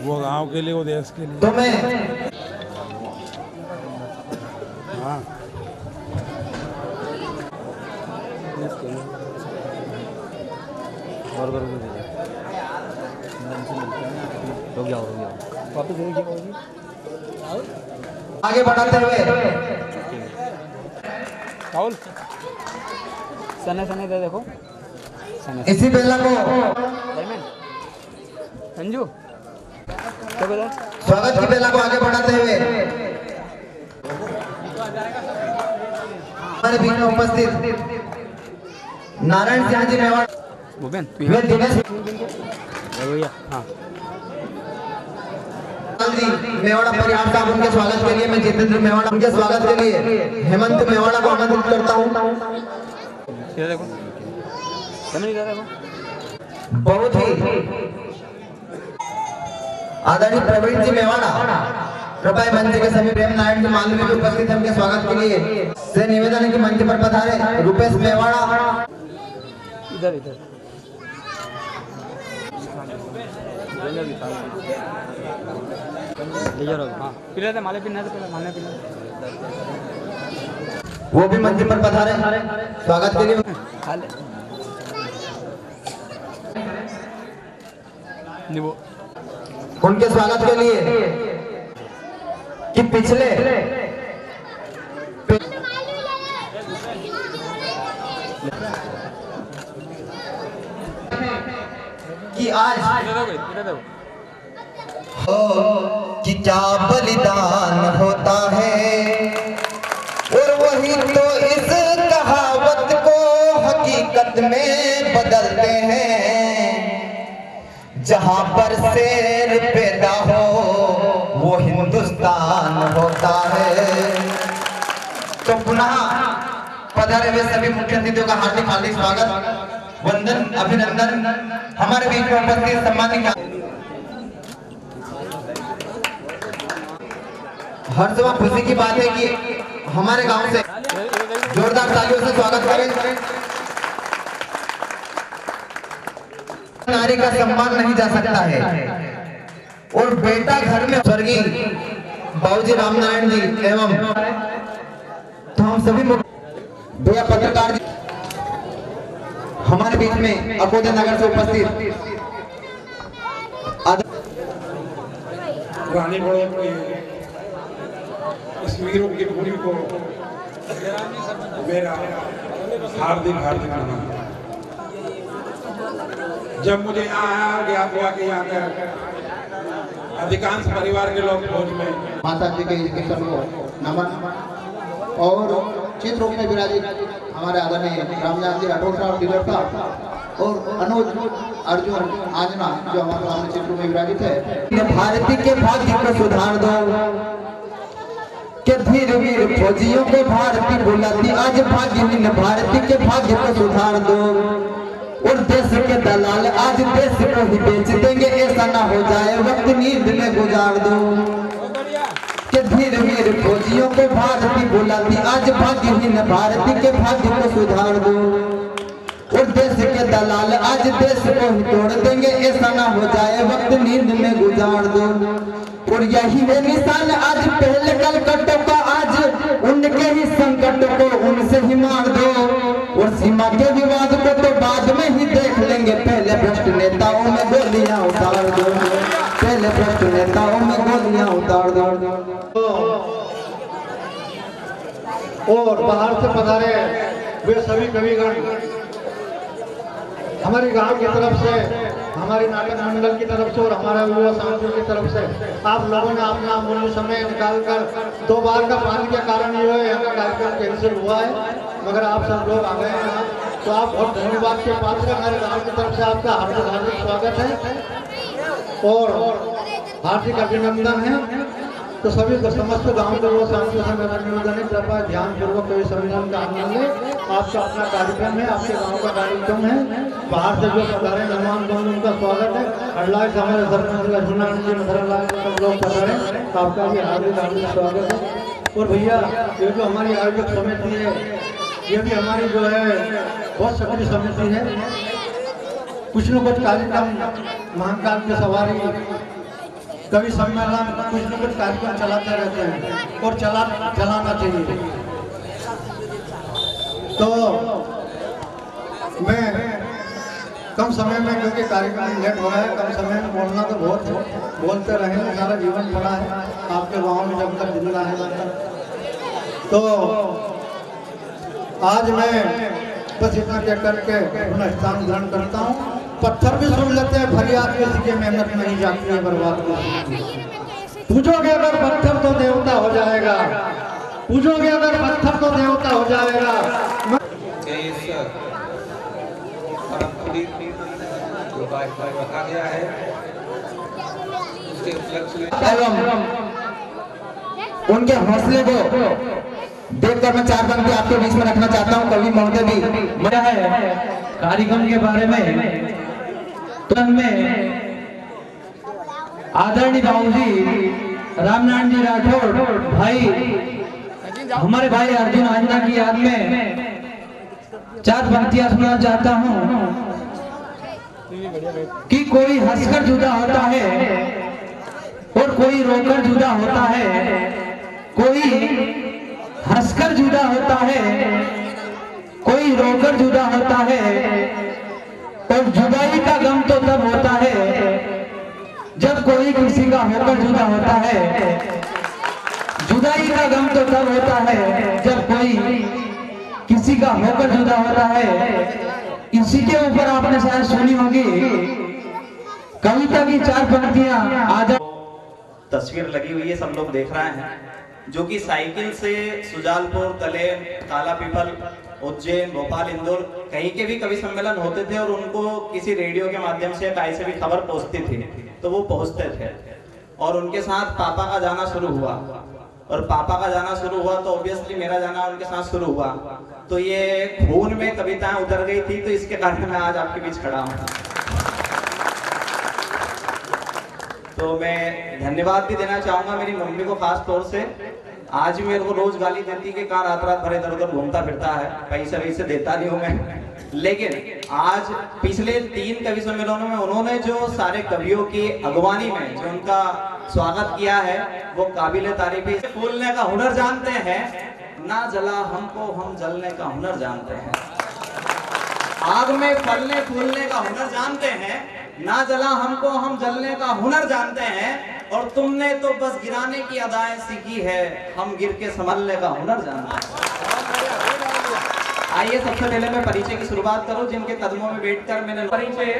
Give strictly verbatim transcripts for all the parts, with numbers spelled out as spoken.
वो गांव के लिए, वो देश के लिए। तो मैं हाँ और करो रुक जाओ रुक जाओ वापस आगे बढ़ाते हुए राहुल सने सने दे देखो सने इसी बेला को संजू क्या बोला स्वागत की बेला को आगे बढ़ाते हुए हमारे बीच में उपस्थित नारायण सिंह जी मेवाड़ भूपेन वे दिनेश भैया हाँ जी मेवाड़ा परिवार साहब, उनके स्वागत के लिए मैं जितेंद्र मेवाड़ा, उनके स्वागत के लिए हेमंत मेवाड़ा को आमंत्रित करता हूँ। ये देखो देखो बहुत ही आदरणीय प्रवीण जी मेवाड़ा कृपया मंच के सभी प्रेम नारायण जी मालवी में उपस्थित है, उनके स्वागत के लिए से निवेदन है कि मंच पर पधारे रुपेश मेवाड़ा। इधर इधर हाँ माले पिन्ना माले पिन्ना वो भी मंच पर पधारे स्वागत के लिए। उनके स्वागत के लिए कि पिछले कि आज हो कि क्या बलिदान होता है, और वही तो इस कहावत को हकीकत में बदलते हैं। जहां पर शेर पैदा हो वो हिंदुस्तान होता है। तो पुनः पधारे हुए सभी मुख्य अतिथियों का हार्दिक हार्दिक स्वागत, वंदन, अभिनंदन। हमारे बीच में उपस्थित सम्मानित हर समय खुशी की बात है कि हमारे गांव से जोरदार तालियों से स्वागत करें। नारी का सम्मान नहीं जा सकता है, और बेटा घर में स्वर्गीय बाबूजी रामनारायण जी एवं तो हम सभी भैया पत्रकार जी हमारे बीच में अकोला नगर से उपस्थित पुराने बड़ों के तस्वीरों की भूमि को मेरा हार्दिक हार्दिक नमन। जब मुझे यहाँ ज्ञात हुआ कि यहाँ का अधिकांश परिवार के लोग फौज में, माता जी के किशन को नमन। और चित्र रूप में विराजित हमारे आदरणीय रामजान जी राठौर साहब डीलर साहब और अनुज अर्जुन आजना जो हमारे सामने चित्र रूप में विराजित है। भारती के भाग्य को सुधार दो के धीर वीर फौजियों को भारती बुलाती, आज भाग्यहीन भारती के भाग्य को सुधार दो। और देश के दलाल आज देश को ही बेच देंगे, ऐसा ना हो जाए वक्त नींद में गुजार दो। के धीर वीर फौजियों को भारती बुलाती, आज भाग्यहीन भारती के भाग्य को सुधार दो। और देश के दलाल आज देश को ही तोड़ देंगे, ऐसा ना हो जाए वक्त नींद में गुजार दो। और यही है निशान आज पहले कल कटो का, आज उनके ही संकट को उनसे ही मार दो। और सीमा के विवाद को तो बाद में ही देख लेंगे, पहले भ्रष्ट नेताओं में गोलियां उतार दो, पहले भ्रष्ट नेताओं में गोलियां उतार दो। और बाहर से पधारे वे सभी कविगण हमारे गांव की तरफ से, हमारे नाटक मंडल की तरफ से और हमारे युवा सांसद की तरफ से आप लोगों ने अपना अमूल्य समय निकालकर दो बार का पानी के कारण ये यहाँ का कार्यक्रम कैंसिल हुआ है, मगर आप सब लोग आ गए हैं, तो आप बहुत धन्यवाद के पात्र। हमारे गांव की तरफ से आपका हार्दिक हार्दिक स्वागत है और हार्दिक अभिनंदन है। तो सभी को समस्त गांव के लोग सांसद से मेरा निवेदन है, कृपया ध्यान पूर्वक कवि सम्मेलन का आनंद लें। आपका अपना कार्यक्रम है, आपके गांव का कार्यक्रम है। बाहर से जो पधारे मेहमान गण उनका स्वागत है। अडलाज से हमारे सरपंच लक्ष्मण जी मधुरलाल सब लोग पधारे, आपका भी हार्दिक हार्दिक स्वागत है। और भैया ये जो हमारी आयोजक समिति है, ये भी हमारी जो है बहुत सक्रिय समिति है। कुछ न कुछ कार्यक्रम महाकाल की सवारी कवि सम्मेलन कुछ न कुछ कार्यक्रम चलाते रहते हैं और चला चलाना चाहिए। तो मैं कम समय में, क्योंकि कार्यक्रम लेट हो रहा है, कम समय में बोलना तो बहुत है, बोलते रहेंगे, सारा जीवन पड़ा है आपके गाँव में जब तक जिंदा है तब तक। तो आज मैं बस इतना कह करके अपना स्थान ग्रहण करता हूँ। पत्थर भी सुन लेते हैं, फरियाद किसी की मेहनत नहीं जाती है बर्बाद को। पूछोगे अगर पत्थर तो देवता हो जाएगा, पूछोगे अगर पत्थर तो देवता हो जाएगा। जो रखा गया है उसके उपलक्ष्य एवं उनके हौसले को देखकर मैं चार पंक्ति आपके बीच में रखना चाहता हूँ। कवि महोदय भी मजा है कार्यक्रम के बारे में। तुरंत में आदरणीय बाबूजी रामनारायण जी राठौड़ भाई, हमारे भाई अर्जुन आंजना की याद में चार पंक्तियां सुनाना चाहता हूँ कि कोई हंसकर जुदा होता है और कोई रोकर जुदा होता है, कोई हंसकर जुदा होता है, कोई रोकर जुदा होता है, और जुदाई का गम तो तब होता है जब कोई किसी का होकर जुदा होता है। जुदाई का गम तो तब होता है जब कोई किसी का होकर जुदा होता है। इसी के ऊपर आपने शायद सुनी होगी कविता की चार पंक्तियां। आदर तस्वीर लगी हुई है, सब लोग देख रहे हैं, जो कि साइकिल से सुजालपुर, कलेर, काला पीपल, उज्जैन, भोपाल, इंदौर कहीं के भी कवि सम्मेलन होते थे और उनको किसी रेडियो के माध्यम से कहीं से भी खबर पहुंचती थी तो वो पहुंचते थे। और उनके साथ पापा का जाना शुरू हुआ, और पापा का जाना शुरू हुआ तो ऑब्वियसली मेरा जाना उनके साथ शुरू हुआ। तो ये खून में कविताएं उतर गई थी, तो इसके कारण मैं आज आपके बीच खड़ा हूँ। तो मैं धन्यवाद भी देना चाहूंगा मेरी मम्मी को खास तौर से। आज मेरे को रोज गाली देती कि कहाँ रात रात भर इधर उधर घूमता फिरता है, पैसे वैसे देता नहीं हूँ मैं। लेकिन आज पिछले तीन कवि सम्मेलनों में उन्होंने जो सारे कवियों की अगवानी में जो उनका स्वागत किया है वो काबिल तारीफ है। फूलने का हुनर जानते हैं, ना जला हमको हम जलने का हुनर जानते हैं। आग में फलने फूलने का हुनर जानते हैं, ना जला हमको हम जलने का हुनर जानते हैं। और तुमने तो बस गिराने की अदाएं सीखी है, हम गिर के संभलने का हुनर जानते हैं। आइए सबसे पहले मैं परिचय की शुरुआत करूं, जिनके कदमों में बैठकर मैंने परिचय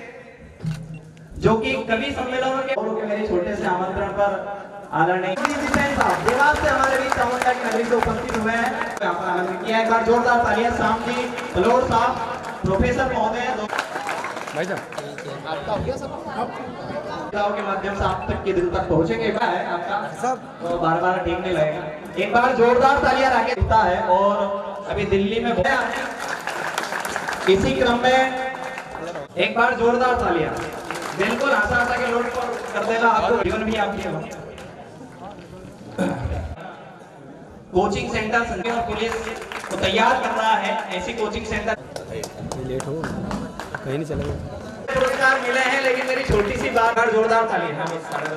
जो कि कवि सम्मेलनों के और के मेरे छोटे से आमंत्रण पर आदरणीय देवास से हमारे बीच चामुंडा की नगरी से उपस्थित हुए हैं। आपका आनंद किया, एक बार जोरदार तालियां शाम जी बलोर साहब, प्रोफेसर महोदय भाई साहब के माध्यम से आप तक के दिल तक पहुंचेंगे है आपका सब, तो बार बार ठीक नहीं लगेगा। एक बार जोरदार तालियां रखे देता है। और अभी दिल्ली में इसी क्रम में एक बार जोरदार तालियां, बिल्कुल आशा आशा के लोड पर कर देगा आपको जीवन भी आपकी कोचिंग सेंटर संजय और पुलिस को तैयार कर रहा है। ऐसी कोचिंग सेंटर लेट हो कहीं नहीं चलेगा। पुरस्कार मिले हैं, लेकिन मेरी छोटी सी बात, जोरदार तालियां।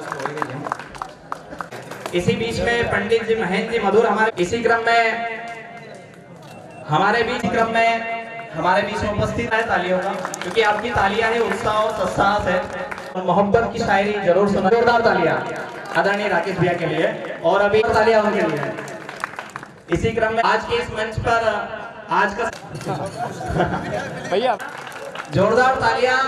इसी बीच में पंडित जी महेंद्र जी मधुर हमारे इसी क्रम में हमारे बीच क्रम में हमारे बीच में उपस्थित है तालियों का, क्योंकि आपकी तालियां है उत्साह और उत्साह है और मोहब्बत की शायरी जरूर सुना। जोरदार तालियां आदरणीय राकेश भैया के लिए, और अभी तालियां उनके लिए। इसी क्रम में आज के इस मंच पर आज का भैया जोरदार तालियां।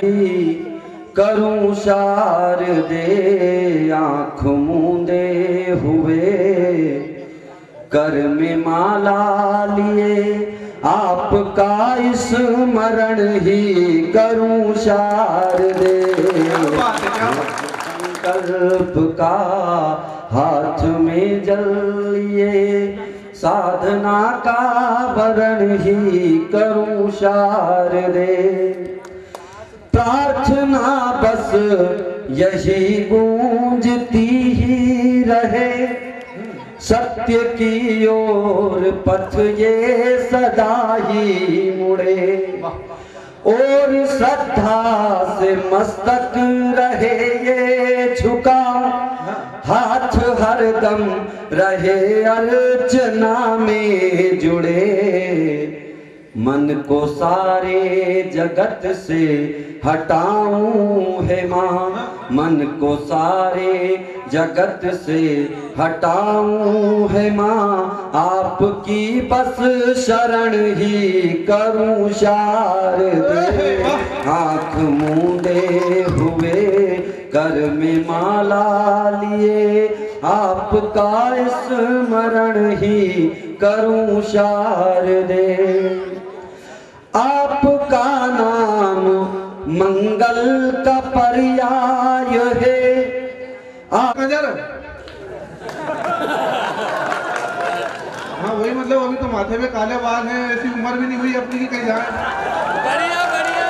करूं शारदे आँख मूंदे हुए, कर में माला लिए आपका स्मरण ही करूं शारदे। संकल्प का हाथ में जल लिए, साधना का वरण ही करूं शारदे। प्रार्थना बस यही गूंजती ही रहे, सत्य की ओर पथ ये सदा ही मुड़े। और श्रद्धा से मस्तक रहे ये झुका, हाथ हरदम रहे अर्चना में जुड़े। मन को सारे जगत से हटाऊं है माँ, मन को सारे जगत से हटाऊं है माँ, आपकी बस शरण ही करूं शारदे। आँख मूंदे हुए कर में माला लिए, आपका स्मरण ही करूं शारदे। आपका नाम मंगल का पर्याय है। आप हाँ वही मतलब, अभी तो माथे में काले बाल हैं, ऐसी उम्र भी नहीं हुई अपनी की कहीं जाए। बढ़िया बढ़िया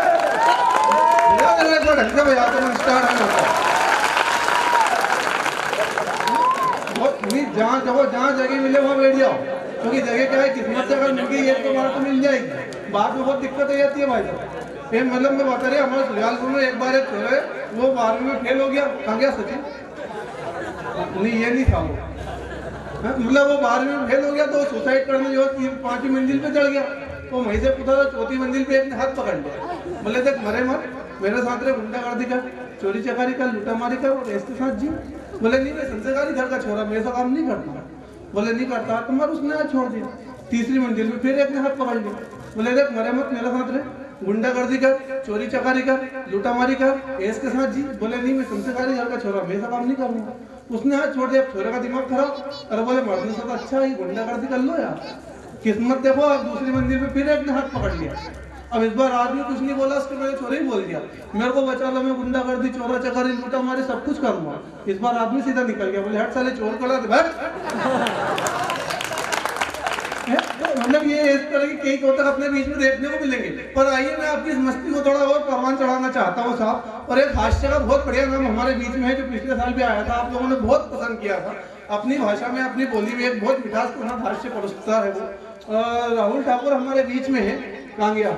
ढंग से बजाते हैं, स्टार्ट है जहाँ जगह जहाँ जगह मिले वहाँ बैठ जाओ, क्योंकि जगह क्या है, किस्मत से अगर मिल गई एक तो बार तो मिल जाएगी, बाद में बहुत दिक्कत हो जाती है भाई साहब। ये मतलब मैं बता रही हमारे सुजालपुर में एक बार एक छोरे वो बारहवीं में फेल हो गया। कहाँ गया सचिन? नहीं ये नहीं था वो, मतलब वो बारहवीं में फेल हो गया तो सुसाइड करने जो पांचवी मंजिल पे चढ़ गया। तो वहीं से पूछा था, चौथी मंजिल पे एक ने हाथ पकड़ लिया, बोले देख मरे मत, मेरे साथ रे गुंडागर्दी कर, चोरी चकारी कर, लूटामारी कर और इसके साथ जी। बोले नहीं मैं संस्कारी घर का छोरा, मेरे साथ काम नहीं करता। बोले नहीं करता तो मर, उसने हाथ छोड़ दिया। तीसरी मंजिल में फिर एक ने हाथ पकड़ लिया, बोले देख मरे मत, मेरे साथ रे गुंडागर्दी कर, चोरी चकारी कर, लूटामारी कर, इसके साथ जी। बोले नहीं मैं संस्कारी घर का छोरा, मेरे साथ काम नहीं करूँगा। उसने हाथ छोड़ दिया। छोरे का दिमाग खराब, अरे बोले मरने से अच्छा ही गुंडागर्दी कर लो यार। किस्मत देखो, अब दूसरी मंजिल में फिर एक ने हाथ पकड़ लिया। अब इस बार आदमी कुछ नहीं बोला, उसके मेरे छोरे ही बोल दिया, मेरे को बचा लो, मैं गुंडागर्दी, चोरा चकारी, लूटा मारी सब कुछ करूंगा। इस बार आदमी सीधा निकल गया, बोले हट साले चोर कड़ा दे भाई। मतलब ये इस तरह की कई कोतक अपने बीच में देखने को मिलेंगे। पर आइए मैं आपकी इस मस्ती को थोड़ा और परवान चढ़ाना चाहता हूँ साहब। और एक हास्य का बहुत बढ़िया नाम हमारे बीच में है, जो पिछले साल भी आया था, आप लोगों ने बहुत पसंद किया था। अपनी भाषा में, अपनी बोली में एक बहुत मिठासपूर्ण हास्य परोसता है वो। राहुल ठाकुर हमारे बीच में है। कहाँ गया?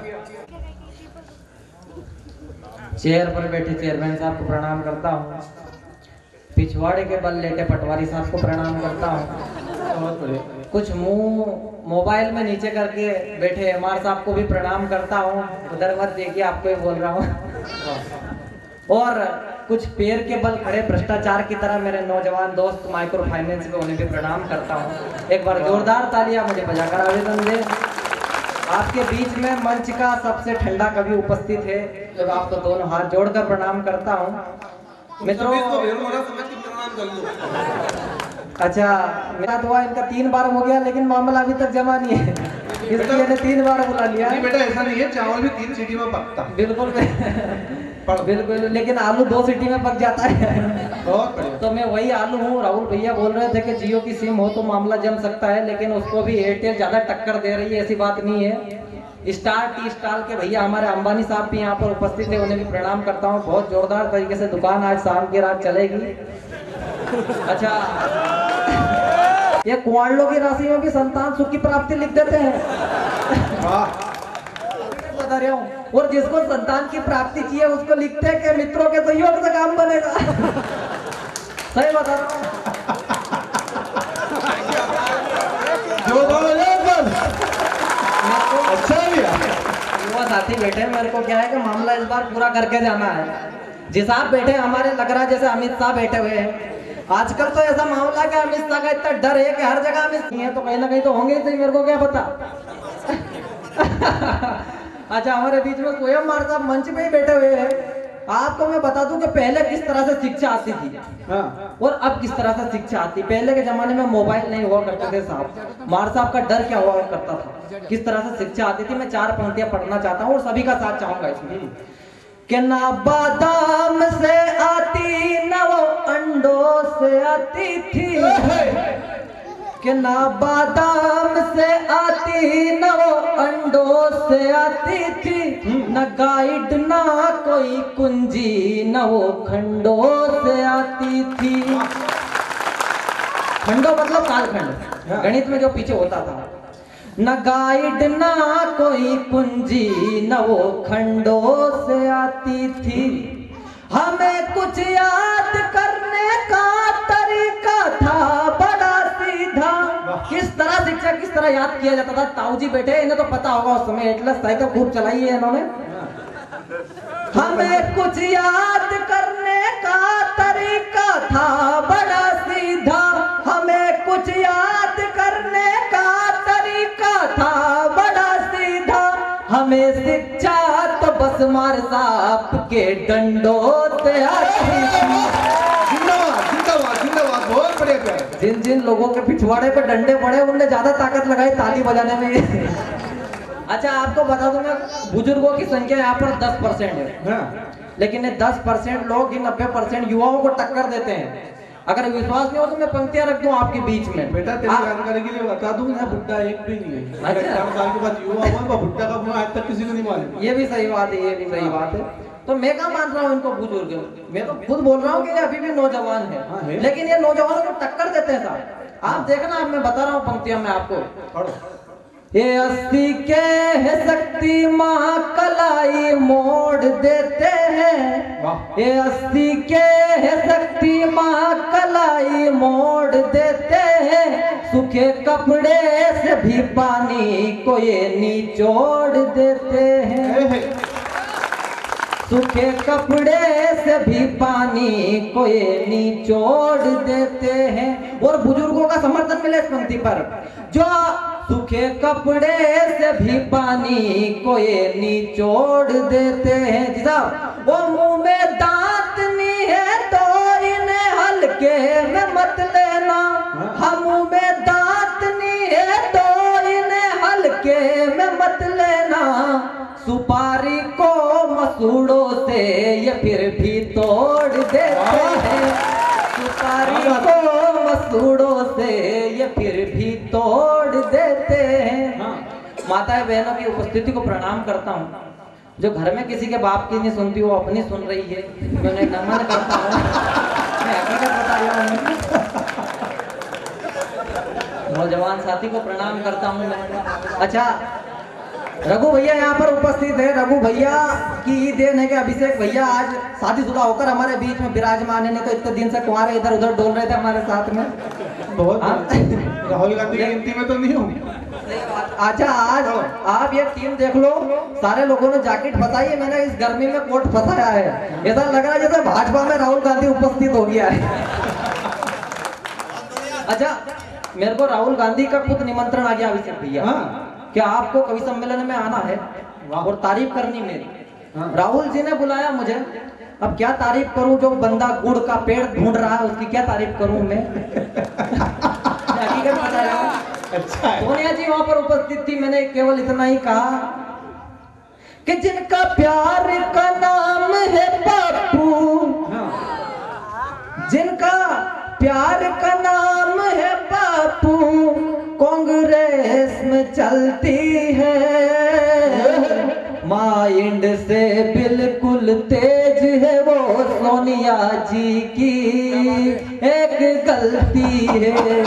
चेयर पर बैठे चेयरमैन साहब को प्रणाम करता हूँ। पिछवाड़े के बल लेटे पटवारी साहब को प्रणाम करता हूँ। कुछ मुंह मोबाइल में नीचे करके बैठे एमआर साहब को भी प्रणाम करता हूँ। उधर मत देखिए, आपको ही बोल रहा हूँ। और कुछ पैर के बल खड़े भ्रष्टाचार की तरह मेरे नौजवान दोस्त माइक्रो फाइनेंस पे उन्हें भी प्रणाम करता हूँ। एक बार जोरदार तालियां मुझे बजाकर आवेदन दे। आपके बीच में मंच का सबसे ठंडा कवि उपस्थित है, जब आपको दोनों हाथ जोड़कर प्रणाम करता हूँ। मित्रों अच्छा, मेरा दुआ इनका तीन बार हो गया, लेकिन मामला अभी तक जमा नहीं है, इसलिए मैंने तीन बार बुला लिया। नहीं बेटा ऐसा नहीं है, चावल भी तीन सीटी में पकता। बिल्कुल बिल्कुल, लेकिन आलू दो सीटी में पक जाता है। बहुत बढ़िया। तो मैं वही आलू हूँ। राहुल भैया बोल रहे थे कि जियो की सिम हो तो मामला जम सकता है, लेकिन उसको भी एयरटेल ज्यादा टक्कर दे रही है, ऐसी बात नहीं है। स्टार टी स्टार के भैया हमारे अंबानी साहब भी यहाँ पर उपस्थित है, उन्हें भी प्रणाम करता हूँ। बहुत जोरदार तरीके से दुकान आज शाम की रात चलेगी। अच्छा, ये कुआंडलों की राशियों की संतान सुख की प्राप्ति लिख देते हैं। बता रहा हूँ। और जिसको संतान की प्राप्ति चाहिए उसको लिखते हैं कि मित्रों के सहयोग से काम बनेगा। सही बता रहा हूँ। युवा साथी बैठे, मेरे को क्या है कि मामला इस बार पूरा करके जाना है। जिस आप बैठे हमारे लग रहा है जैसे अमित शाह बैठे हुए हैं। आजकल तो ऐसा मामला है कि अमित शाह का इतना डर है कि हर जगह अमित नहीं है, तो कहीं ना कहीं तो होंगे ही सही, मेरे को क्या पता। अच्छा, हमारे बीच में स्वयं मार साहब मंच पे ही बैठे हुए हैं। आपको मैं बता दूं कि पहले किस तरह से शिक्षा आती थी और अब किस तरह से शिक्षा आती। पहले के जमाने में मोबाइल नहीं हुआ करते थे साहब। मार साहब का डर क्या हुआ करता था, किस तरह से शिक्षा आती थी। मैं चार पंक्तियां पढ़ना चाहता हूँ और सभी का साथ चाहूंगा इसमें। कि ना बादाम से आती न वो अंडों से आती थी, कि ना बादाम से आती न वो अंडों से आती थी, न गाइड ना कोई कुंजी न वो खंडों से आती थी। खंडो मतलब कालखंड, गणित में जो पीछे होता था। न गाइड ना कोई कुंजी न वो खंडों से आती थी, हमें कुछ याद करने का तरीका था बड़ा सीधा। किस तरह शिक्षा किस तरह याद किया जाता था, ताऊ जी बैठे, इन्हें तो पता होगा उस समय एटलस साइकिल खूब चलाई है इन्होंने। हमें कुछ याद करने का तरीका था बड़ा सीधा, हमें कुछ याद करने का तरीका था बड़ा सीधा, हमें शिक्षा तो बस मार साहब के डंडों से आती थी। जिंदाबाद जिंदाबाद जिंदाबाद, बहुत बढ़िया प्यार। जिन जिन लोगों के पिछवाड़े पे डंडे पड़े उनने ज्यादा ताकत लगाई ताली बजाने में। अच्छा आपको बता दूं मैं, बुजुर्गों की संख्या यहाँ पर दस परसेंट है, हाँ। लेकिन ये दस परसेंट लोग इन नब्बे परसेंट युवाओं को टक्कर देते हैं। अगर विश्वास नहीं हो तो मैं पंक्तियां रख दूं आपके बीच में। बेटा तेरी जानकारी के लिए बता दूं, यहाँ बुड्ढा एक भी नहीं है। अच्छा चार साल के बाद युवा हुआ, बुड्ढा का मुंह आज तक किसी को नहीं मालूम। ये भी सही बात है, ये भी सही बात है। तो मैं क्या मान रहा हूँ इनको बुजुर्ग, मैं तो खुद बोल रहा हूँ कि ये अभी भी नौजवान है, हाँ, है? लेकिन ये नौजवानों को टक्कर देते हैं साहब। आप देखना, अब मैं बता रहा हूँ पंक्तियां मैं आपको। ये अस्सी के है शक्ति महाकलाई मोड़ देते हैं, ये अस्सी के है शक्ति महाकलाई मोड़ देते हैं, सूखे कपड़े से भी पानी को ये निचोड़ देते हैं, सूखे कपड़े से भी पानी को ये निचोड़ देते हैं। और बुजुर्गों का समर्थन मिले इस पंक्ति पर, जो सूखे कपड़े से भी पानी को ये निचोड़ देते हैं। जी साहब, वो मुंह में दांत नहीं है तो इन्हें हल्के में मत लेना, हम मुंह में दांत नहीं है तो इन्हें हल्के में मत लेना, सुपारी को मसूड़ों से ये फिर भी तोड़ देते हैं, सुपारी को मसूड़ों से ये फिर भी तोड़ देते हैं। हाँ। माता बहनों की उपस्थिति को प्रणाम करता हूँ। जो घर में किसी के बाप की नहीं सुनती वो अपनी सुन रही है, मैं उन्हें नमन करता हूँ, मैं हकीकत बता रहा हूँ। नौजवान साथी को प्रणाम करता हूँ मैं। अच्छा रघु भैया यहाँ पर उपस्थित है। रघु भैया की ही देन है कि अभिषेक भैया आज शादीशुदा होकर हमारे बीच में विराजमान है, नहीं तो इतने दिन से कुंवारे इधर उधर डोल रहे थे हमारे साथ में। बहुत राहुल गांधी की गिनती में तो नहीं हूँ। अच्छा आज आप ये टीम देख लो, सारे लोगों ने जैकेट फंसाई है, मैंने इस गर्मी में कोट फंसाया है। ऐसा लग रहा है जैसे भाजपा में राहुल गांधी उपस्थित हो गया है। अच्छा मेरे को राहुल गांधी का खुद निमंत्रण आ गया अभिषेक भैया, क्या आपको कवि सम्मेलन में आना है और तारीफ करनी मेरी। हाँ। राहुल जी ने बुलाया मुझे, अब क्या तारीफ करूं, जो बंदा गुड़ का पेड़ ढूंढ रहा है उसकी क्या तारीफ करूं मैं। हकीकत बता रहा हूं। अच्छा सोनिया जी वहां पर उपस्थित थी, मैंने केवल इतना ही कहा कि जिनका प्यार का नाम है बापू, जिनका प्यार का नाम है बापू, कांग्रेस में चलती है, माइंड से बिल्कुल तेज है वो सोनिया जी की एक गलती है।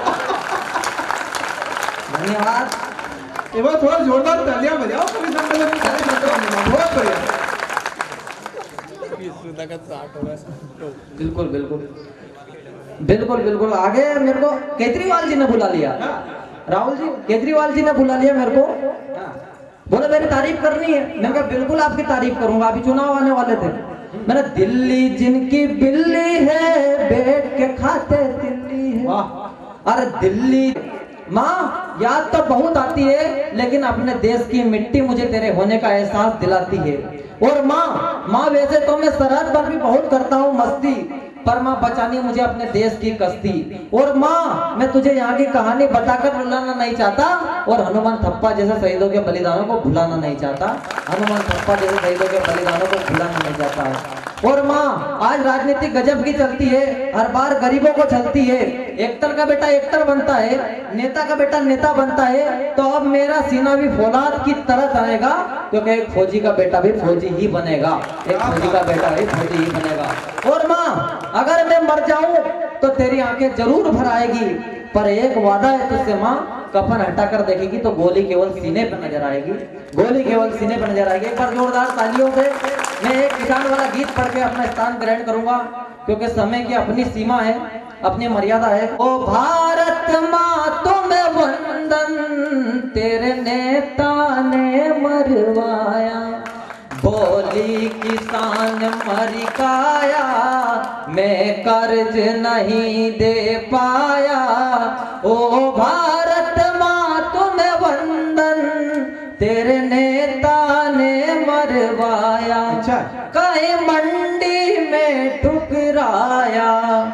धन्यवाद। ये बात थोड़ा जोरदार तालियां बजाओ कवि सम्मेलन में सारे छात्रों ने, बहुत बढ़िया। बिल्कुल बिल्कुल बिल्कुल बिल्कुल। आगे मेरे को केजरीवाल जी ने बुला लिया, राहुल जी केजरीवाल जी ने बुला लिया मेरे को, बोले मेरी तारीफ करनी है। मैंने कहा बिल्कुल आपकी तारीफ करूंगा, अभी चुनाव आने वाले थे। मैंने दिल्ली जिनकी बिल्ली है बैठ के खाते दिल्ली है, अरे दिल्ली माँ याद तो बहुत आती है लेकिन अपने देश की मिट्टी मुझे तेरे होने का एहसास दिलाती है। और माँ माँ वैसे तो मैं सरहद पर भी बहुत करता हूँ मस्ती, पर माँ बचानी मुझे अपने देश की कश्ती। और माँ मैं तुझे यहाँ की कहानी बताकर रुलाना नहीं चाहता, और हनुमान थप्पा जैसे शहीदों के बलिदानों को भुलाना नहीं चाहता, हनुमान थप्पा जैसे शहीदों के बलिदानों को भुलाना नहीं चाहता। और माँ आज राजनीति गजब की चलती है, हर बार गरीबों को चलती है, एक्टर का बेटा एक्टर बनता है, नेता का बेटा नेता बनता है, तो अब मेरा सीना भी फौलाद की तरह रहेगा, क्योंकि एक फौजी का बेटा भी फौजी ही बनेगा, एक फौजी का बेटा भी फौजी ही बनेगा। और माँ अगर मैं मर जाऊं तो तेरी आंखें जरूर भर आएगी, पर एक वादा है तुझसे माँ, कफन हटाकर देखेगी तो गोली केवल सीने पर नजर आएगी, गोली केवल सीने पर नजर आएगी। एक बार जोरदार तालियों से मैं एक किसान वाला गीत पढ़ के अपना स्थान ग्रहण करूंगा, क्योंकि समय की अपनी सीमा है, अपनी मर्यादा है। ओ भारत माँ तुम्हें वंदन, तेरे नेता ने मरवाया, बोली किसान मर काया, मैं कर्ज नहीं दे पाया। ओ भारत माँ तुम्हें वंदन, तेरे नेता ने मरवाया, कहीं मंडी में ठुकराया,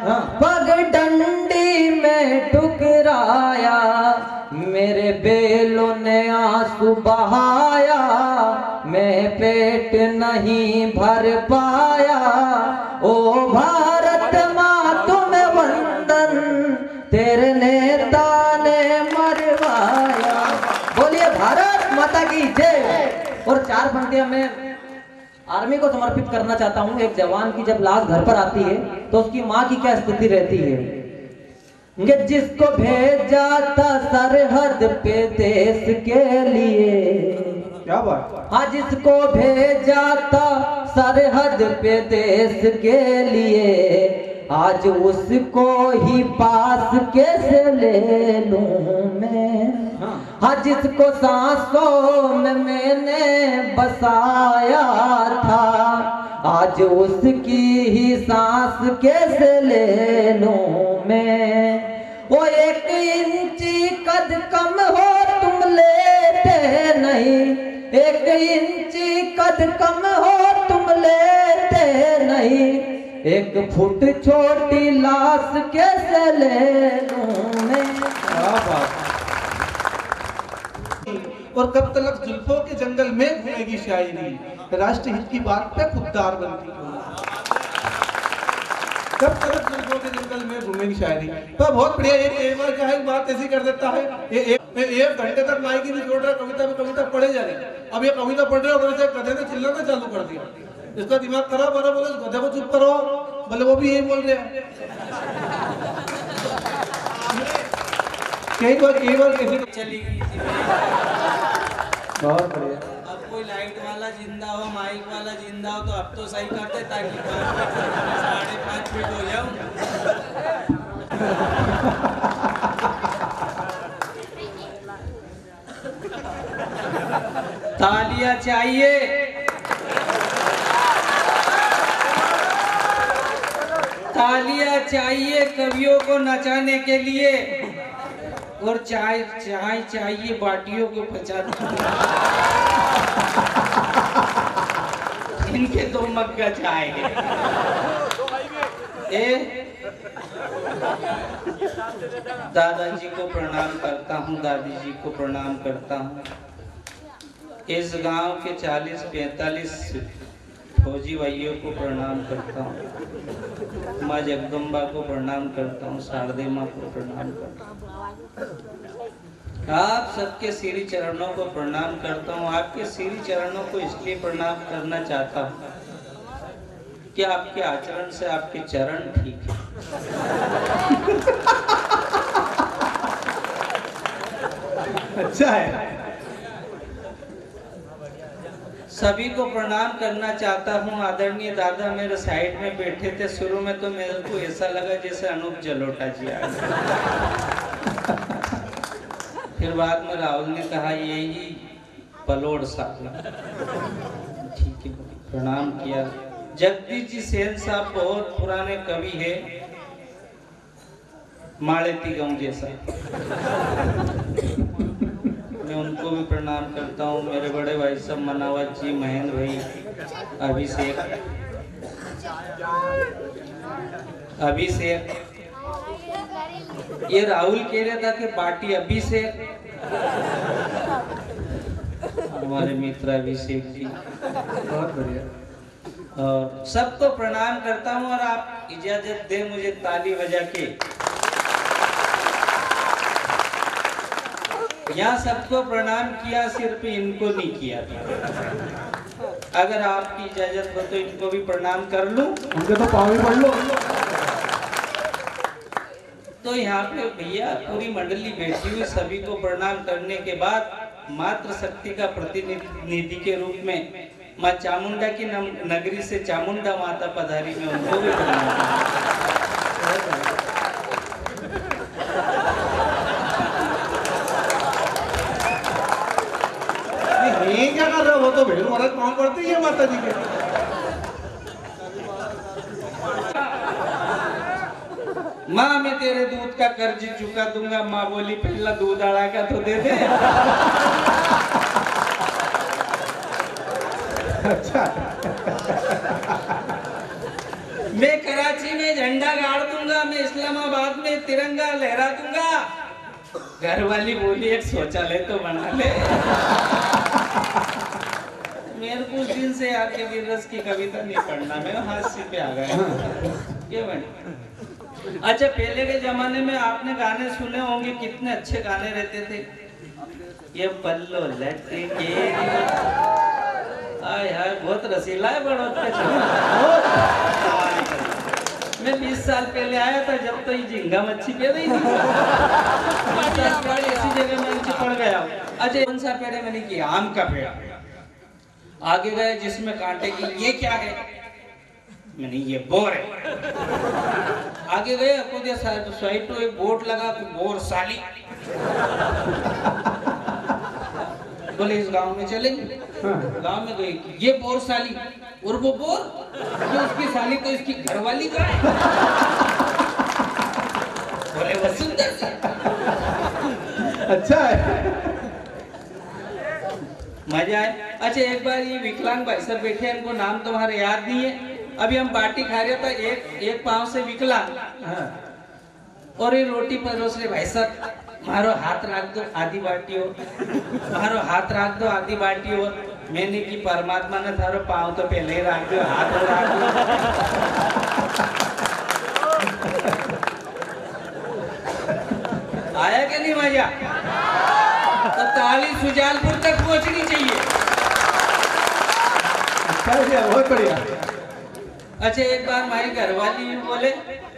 पगडंडी में ठुकराया, मेरे बेलों ने आंसू बहाया, मैं पेट नहीं भर पाया। ओ भारत माँ तुम्हें वंदन, तेरे नेता ने मरवाया। बोलिए भारत माता की जय। और चार पंक्तियां मैं आर्मी को समर्पित करना चाहता हूँ। एक जवान की जब लाश घर पर आती है तो उसकी माँ की क्या स्थिति रहती है कि जिसको भेजा था सरहद पे देश के लिए, क्या बात। हाँ, जिसको भेजा था सरहद पे देश के लिए, आज उसको ही पास कैसे ले लूं मैं। हाँ, जिसको सांसों में मैंने बसाया था, आज उसकी ही सांस कैसे ले लूं मैं। वो एक इंची कद कम हो तुम लेते नहीं, एक इंची कद कम हो तुम लेते नहीं, एक फुट छोटी लाश कैसे ले लूं मैं। और कब तक जुल्फों के जंगल में घूमेगी शायरी, राष्ट्र हित की बात पे खुददार बनती है। कब तक जुल्फों के जंगल में घूमेगी शायरी। तो बहुत बढ़िया। एक एक बार क्या है, बात ऐसी कर देता है, ये एक एक घंटे तक माइक ही नहीं छोड़ रहा, कविता में कविता पढ़े जा रही। अब ये कविता पढ़ रहे हो, उधर से गधे ने चिल्लाना चालू कर दिया। इसका दिमाग खराब हो रहा, बोले गधे को चुप करो, बोले वो भी यही बोल रहे हैं। कई बार कई बार कैसे चली गई थी। बहुत बढ़िया। अब कोई लाइट वाला जिंदा हो, माइक वाला जिंदा हो तो अब तो सही करते, ताकि साढ़े पाँच फीट हो जाऊं। तालियां चाहिए, तालियां चाहिए कवियों को नचाने के लिए, और चाय चाय चाहिए बाटियों को पचाने। इनके दो मग्गा चाय है। ए दादाजी को प्रणाम करता हूँ, दादी जी को प्रणाम करता हूँ। इस गांव के चालीस पैंतालीस फौजी भाइयों को प्रणाम करता हूँ, माँ जगदम्बा को प्रणाम करता हूँ, शारदे माँ को प्रणाम करता हूँ। आप सबके श्री चरणों को प्रणाम करता हूँ। आपके श्री चरणों को इसलिए प्रणाम करना चाहता हूँ कि आपके आचरण से आपके चरण ठीक है। अच्छा है। सभी को प्रणाम करना चाहता हूँ। आदरणीय दादा मेरे साइड में बैठे थे। शुरू में तो मेरे को ऐसा लगा जैसे अनूप जलोटा जी आ गए। फिर बाद में राहुल ने कहा यही पलोड़ साहब। ठीक है, प्रणाम किया। जगदीश जी सेन साहब बहुत पुराने कवि है, माड़ेती गांव जैसा। मैं उनको भी प्रणाम करता हूँ। मेरे बड़े भाई साहब मनावत जी, महेंद्र भाई, अभिषेक अभिषेक ये राहुल कह रहा था कि पार्टी अभिषेक, हमारे मित्र अभिषेक जी, बहुत बढ़िया। और सबको प्रणाम करता हूँ। और आप इजाजत दे मुझे ताली बजा के यहाँ सबको प्रणाम किया, सिर्फ इनको नहीं किया था। अगर आपकी इजाजत हो तो इनको भी प्रणाम कर लूं। उनके तो पाँव ही पढ़ लो। तो तो यहाँ पे भैया पूरी मंडली बैठी हुई, सभी को प्रणाम करने के बाद मातृ शक्ति का प्रतिनिधि के रूप में माँ चामुंडा की नगरी से चामुंडा माता पधारी में उनको भी प्रणाम। ये क्या कर रहे हो? वो तो भेड़ औरत कौन करती है माता जी के? माँ मैं तेरे दूध का कर्ज चुका दूंगा। माँ बोली पहला दूध आड़ा का तो दे दे। अच्छा। मैं कराची में झंडा गाड़ दूंगा, मैं इस्लामाबाद में तिरंगा लहरा दूंगा। घर वाली बोली एक शौचालय तो बना ले। मेरे को उस दिन से आपके गिरस की कविता नहीं पढ़ना, मैं हास्य पे आ गया। ये बनी। अच्छा, पहले के जमाने में आपने गाने सुने होंगे, कितने अच्छे गाने रहते थे। ये पल्लो लटके आय हाय, बहुत रसीला है बड़ा मैं बीस साल पहले आया था, जब तो ये झींगा मच्छी पे रही थी। ऐसी जगह में नीचे पड़ गया। अच्छा, कौन सा पेड़ है? मैंने कि आम का पेड़। आगे गए जिसमें कांटे की, ये क्या है? मैंने ये बोर है। आगे गए आपको साइड तो एक बोर्ड लगा, तो बोर साली। बोले इस गांव में चलेंगे। गांव में गए, ये बोर साली और वो बोर जो उसकी साली तो इसकी घरवाली का है। बोले वो सुंदर सा। अच्छा है, मजा आए। अच्छा, एक बार ये विकलांग भाई साहब बैठे, इनको नाम तुम्हारे याद नहीं है। अभी हम बाटी खा रहे थे, एक एक पांव से विकलांग, और ये रोटी परोस रहे। भाई साहब मारो हाथ रख दो आधी बाटी हो, मारो हाथ रख दो आधी बाटी हो। मैंने की परमात्मा ने थारो पाँव तो पहले ही रख दो, हाथ और रख दो। आया कि नहीं मजा? तो ताली सुजालपुर तक पहुंचनी चाहिए। अच्छा, बहुत बढ़िया। अच्छा, एक बार हमारी घरवाली बोले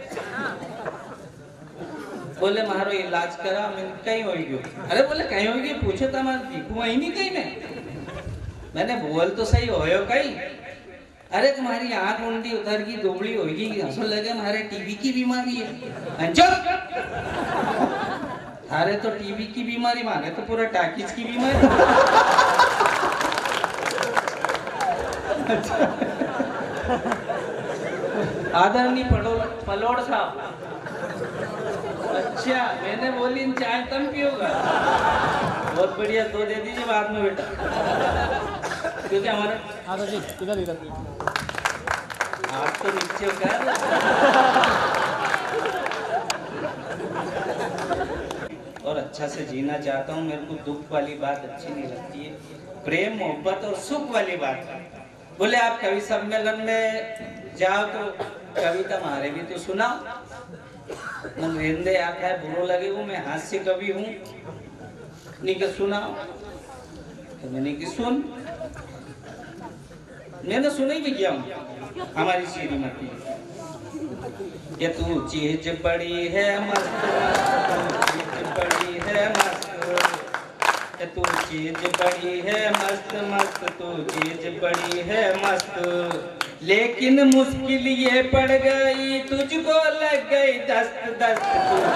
बोले मारो इलाज करा। मैं कहीं होगी? अरे बोले कहीं होगी? पूछे तो हमारे दिखू ही नहीं कहीं में। मैंने बोल तो सही होयो कहीं। अरे तुम्हारी आंख उंडी उधर की दुबड़ी होगी, हंसो लगे हमारे टीबी की बीमारी है। अरे तो टीबी की बीमारी माने तो पूरा टाकिज की बीमारी। आदरणीय पलोड़ साहब। अच्छा, मैंने बोली इन चाय तुम पियोगा? बहुत बढ़िया, दो दे दीजिए बाद में बेटा, क्योंकि हमारा हाँ जी इधर इधर आप तो नीचे कर। और अच्छा से जीना चाहता हूँ। मेरे को दुख वाली बात अच्छी नहीं लगती है, प्रेम मोहब्बत और सुख वाली बात। बोले आप कवि सम्मेलन में जाओ तो कविता हमारे भी तो सुनाओ। नंदे आता है बुरो लगे वो, मैं हास्य कवि हूँ, नहीं कर सुनाओ। तो मैंने की सुन, मैंने सुनी भी किया हमारी श्रीमती। ये तू चीज बड़ी है मस्त, चीज बड़ी है मस्त, तू चीज बड़ी है मस्त मस्त, तू चीज बड़ी है मस्त। लेकिन मुश्किल ये पड़ गई, तुझको लग गई दस्त दस्त।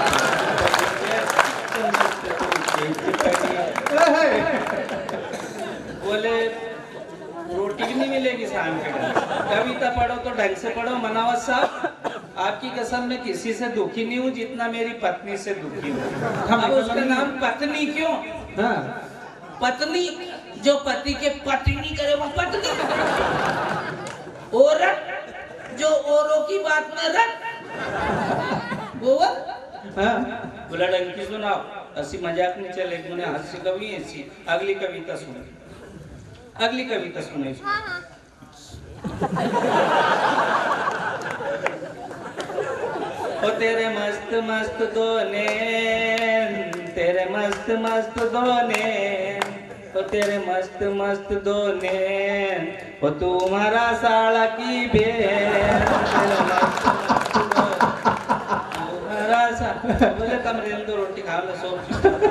बोले रोटी भी नहीं मिलेगी शाम के टाइम। कविता पढ़ो तो ढंग से पढ़ो। मनावत साहब, आपकी कसम मैं किसी से दुखी नहीं हूँ जितना मेरी पत्नी से दुखी हूँ। अब उसका नाम पत्नी क्यों? हाँ। पत्नी जो पति के पत्नी करे वो पत्नी, औरत जो औरों की बात में रख वो हाँ। बोला ढंग की सुनाओ, ऐसी मजाक नहीं चले। मैंने हास्य कवि ऐसी। अगली कविता सुने, अगली कविता सुने। ओ तेरे मस्त मस्त दो नैन, तेरे मस्त मस्त दो नैन, ओ तेरे मस्त मस्त दो नैन, ओ तुम्हारा साला की बेन, तुम्हारा बोले कम रेल दो रोटी खा लो सो।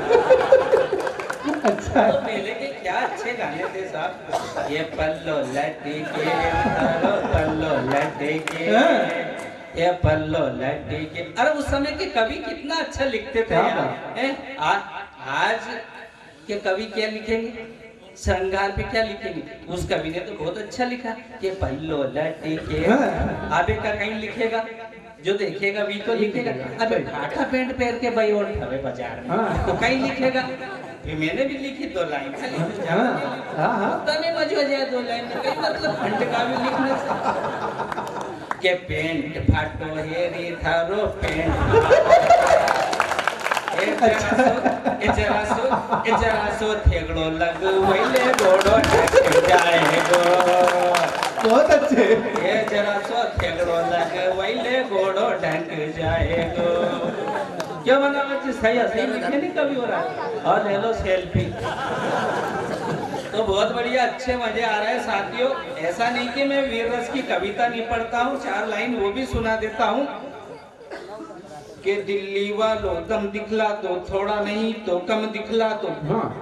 अच्छा तो पहले के क्या अच्छे गाने थे साहब। ये पल्लो लटे के उतारो पल्लो लटे के ये पल्लो लटे के। अरे उस समय के कवि कितना अच्छा लिखते थे यार। ए, आ, आज के कवि क्या लिखेंगे, श्रृंगार पे क्या लिखेंगे। उस कवि ने तो बहुत अच्छा लिखा कि पल्लो लटे के। आगे का कहीं लिखेगा, जो देखेगा भी तो लिखेगा। अबे फाटा पेंट पहन के भाई और खड़े बाजार में तो कहीं लिखेगा। फिर मैंने भी लिखी दो लाइन खाली तने मजा जाए दो लाइन में कहीं मतलब खंड का भी लिखने से के पेंट फाटो हेरी थारो पेंट ए जरा सो ए जरा सो ए जरा सो थेगड़ो लग वैले गोड़ो ढक जाएगो। बहुत अच्छे। ये जरा सो थेगड़ो लग वैले गोड़ो ढक जाएगो। क्या बना बच्चे सही सही लिखे नहीं कभी हो रहा है। और ले लो सेल्फी। तो बहुत बढ़िया अच्छे मजे आ रहे हैं साथियों। ऐसा नहीं कि मैं वीर रस की कविता नहीं पढ़ता हूँ, चार लाइन वो भी सुना देता हूँ कि दिल्ली वालों दम दिखला तो थोड़ा नहीं तो कम दिखला तो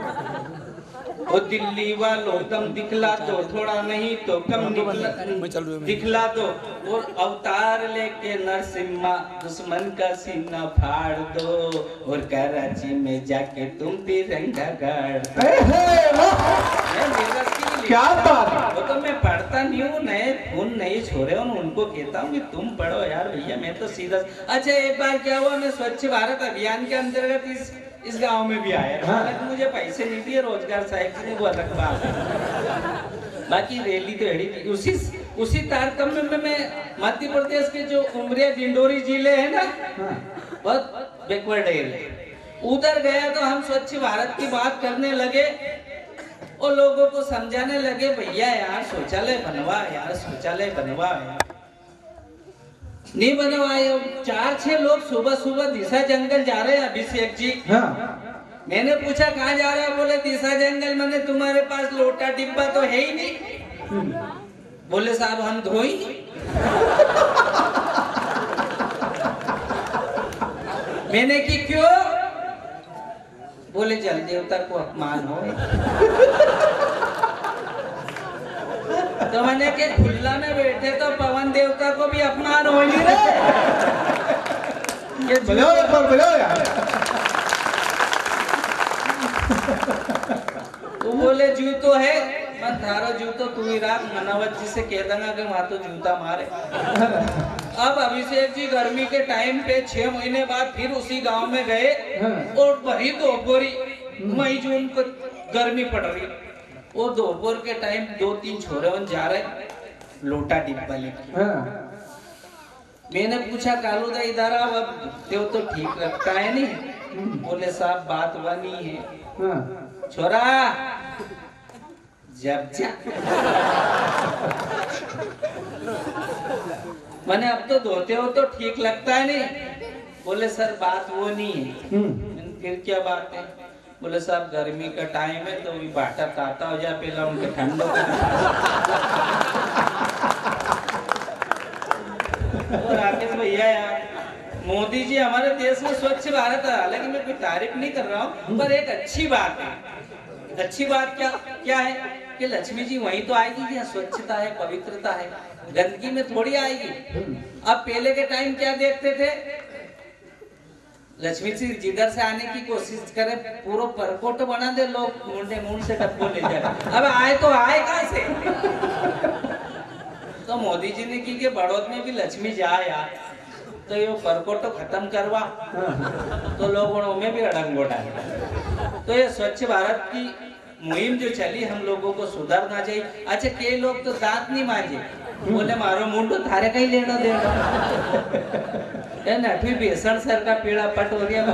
ओ दिल्ली वालों दम दिखला तो थोड़ा नहीं तो कम दिखला दिखला दो। और अवतार लेके नरसिम्हा दुश्मन का सीना फाड़ दो और कराची में जाके तुम तिरंगा गाड़ दो। क्या बात। वो तो मैं पढ़ता नहीं हूँ, नए खून नए छोरे हूँ, उनको कहता हूँ कि तुम पढ़ो यार भैया, मैं तो सीधा। अच्छा एक बार क्या हुआ, मैं स्वच्छ भारत अभियान के अंतर्गत इस इस गांव में भी आया। हालांकि मुझे पैसे नहीं दिए, रोजगार साहित्य ने वो अलग बात है। बाकी रैली तो एड़ी थी। उसी उसी तारतम्य में मैं मध्य प्रदेश के जो उमरिया डिंडोरी जिले है ना, बहुत बैकवर्ड एरिया, उधर गया तो हम स्वच्छ भारत की बात करने लगे और लोगों को समझाने लगे भैया यार शौचालय बनवा, यार शौचालय बनवा यार। नहीं बनवाए। चार छह लोग सुबह सुबह दिशा जंगल जा रहे हैं अभिषेक जी। हाँ। मैंने पूछा कहाँ जा रहे हैं, बोले दिशा जंगल। मैंने तुम्हारे पास लोटा डिब्बा तो है ही नहीं। बोले साहब हम धोई। मैंने की क्यों, बोले जल देवता को अपमान हो। तो मैंने के खुला में बैठे तो पवन देवता को भी अपमान हो ही रहे। ये बोलो बोलो यार। तू बोले जूतो है, मैं थारो जूतो तू ही रात मनावत जी से कह देना कि वहां तो जूता मारे। अब अभिषेक जी गर्मी के टाइम पे छह महीने बाद फिर उसी गांव में गए और वही दोपहरी मई जून को गर्मी पड़ रही। वो दोपहर के टाइम दो तीन छोरे जा रहे लोटा डिब्बा लेके। मैंने पूछा कालूदा इधर आओ, अब देव तो ठीक लगता है नहीं। बोले साहब बात बनी है छोरा, जब जा मैंने अब तो धोते हो तो ठीक लगता है नहीं। बोले सर बात वो नहीं है। फिर क्या बात है, बोले साहब गर्मी का टाइम है तो भी बाटा ताता हो जाए पहला उनके ठंडो तो राकेश भैया यार, मोदी जी हमारे देश में स्वच्छ भारत है, हालांकि मैं कोई तारीफ नहीं कर रहा हूँ, पर एक अच्छी बात है। अच्छी बात क्या क्या है कि लक्ष्मी जी वहीं तो आएगी जहाँ स्वच्छता है, पवित्रता है, गंदगी में थोड़ी आएगी। अब पहले के टाइम क्या देखते थे, लक्ष्मी जी जिधर से आने की कोशिश करे पूरा परकोट बना दे, लोग मुंडे मुंड से टप्पो ले जाए। अब आए तो आए कहाँ से। तो मोदी जी ने की कि बड़ौद में भी लक्ष्मी जाए यार, तो ये परकोटो खत्म करवा, तो लोगों में भी अड़ंगो डाल। तो ये स्वच्छ भारत की मुहिम जो चली, हम लोगों को सुधारना चाहिए। अच्छा कई लोग तो दांत नहीं मांजे, बोले मारो मुंडो थारे कहीं लेना देना है ना। फिर बेसन सर का पेड़ा पट हो गया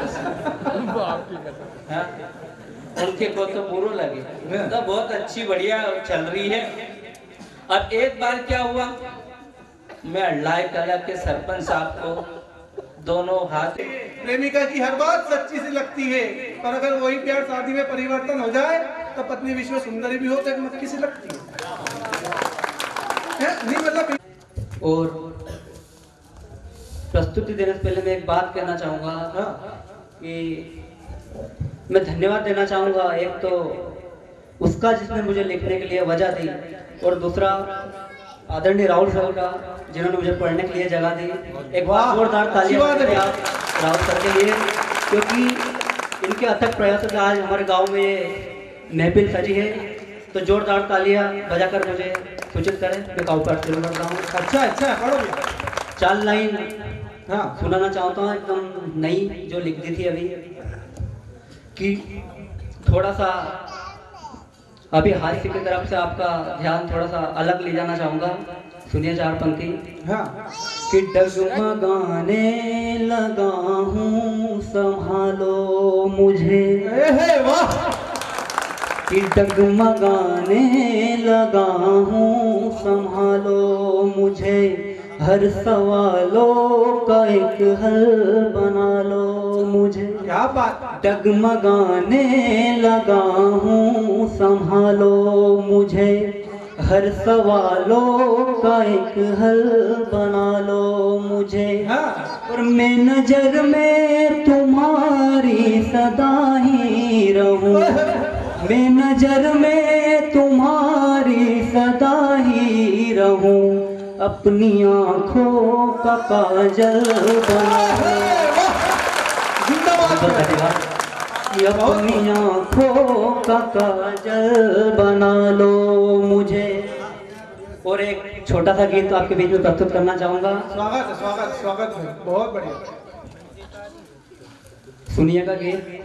हाँ? उनके को तो बुरो लगे। तो बहुत अच्छी बढ़िया चल रही है। अब एक बार क्या हुआ, मैं अल्लाह कला के सरपंच साहब को दोनों हाथ, प्रेमिका की हर बात सच्ची सी लगती है, पर अगर वही प्यार शादी में परिवर्तन हो जाए तो पत्नी विश्व सुंदरी भी हो तो एक मक्खी सी लगती है, है? नहीं मतलब। और प्रस्तुति देने से पहले मैं एक बात कहना चाहूँगा कि मैं धन्यवाद देना चाहूँगा, एक तो उसका जिसने मुझे लिखने के लिए वजह दी, और दूसरा आदरणीय राहुल सर का जिन्होंने मुझे पढ़ने के लिए जगह दी। एक बार जोरदार तालियां बजाएं आप राहुल सर के लिए, क्योंकि इनके अथक प्रयासों से आज हमारे गांव में ये महफिल सजी है। तो जोरदार तालियां बजाकर मुझे सूचित करें, मैं गाँव पर शुरू करता हूँ। अच्छा अच्छा पढ़ो। चार लाइन हाँ सुनाना चाहता हूँ, एकदम नई जो लिख दी थी अभी, कि थोड़ा सा अभी हास्य की तरफ से आपका ध्यान थोड़ा सा अलग ले जाना चाहूँगा। सुनिए चार पंक्ति। हाँ। कि डगमगाने लगा हूँ संभालो मुझे, वाह। कि डगमगाने लगा हूँ संभालो मुझे, हर सवालों का एक हल बना लो मुझे। क्या बात। डगमगाने लगा हूँ संभालो मुझे, हर सवालों का एक हल बना लो मुझे। हाँ। और मैं नजर में तुम्हारी सदा ही रहूं, मैं नजर में तुम्हारी सदा ही रहूं, अपनी आँखों का काजल बना लो, अपनी आँखों का काजल बना लो मुझे। और एक छोटा सा गीत आपके बीच में प्रस्तुत करना चाहूँगा। स्वागत है, स्वागत स्वागत है, बहुत बढ़िया। सुनिएगा गीत।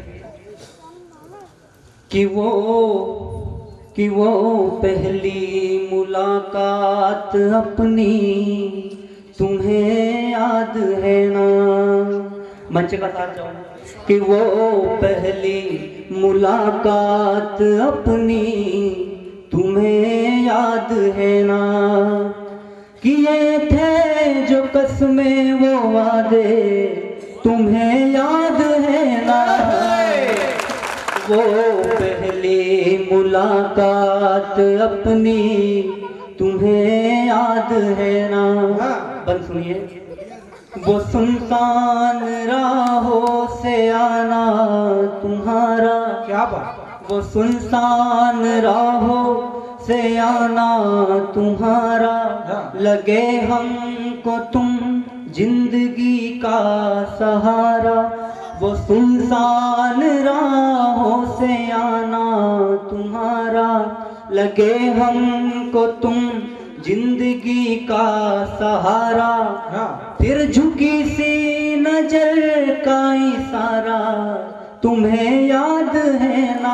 कि वो कि वो पहली मुलाकात अपनी तुम्हें याद है ना, मंच का साथ जाओ। कि वो पहली मुलाकात अपनी तुम्हें याद है ना, किए थे जो कसमें वो वादे तुम्हें याद है ना, वो पहली मुलाकात अपनी तुम्हें याद है ना। बंद सुनिए। वो सुनसान राहों से आना तुम्हारा, क्या बात। वो सुनसान राहों से आना तुम्हारा, लगे हमको तुम जिंदगी का सहारा। वो सुनसान राहों से आना तुम्हारा, लगे हमको तुम जिंदगी का सहारा। फिर झुकी सी नजर का इशारा तुम्हें याद है ना,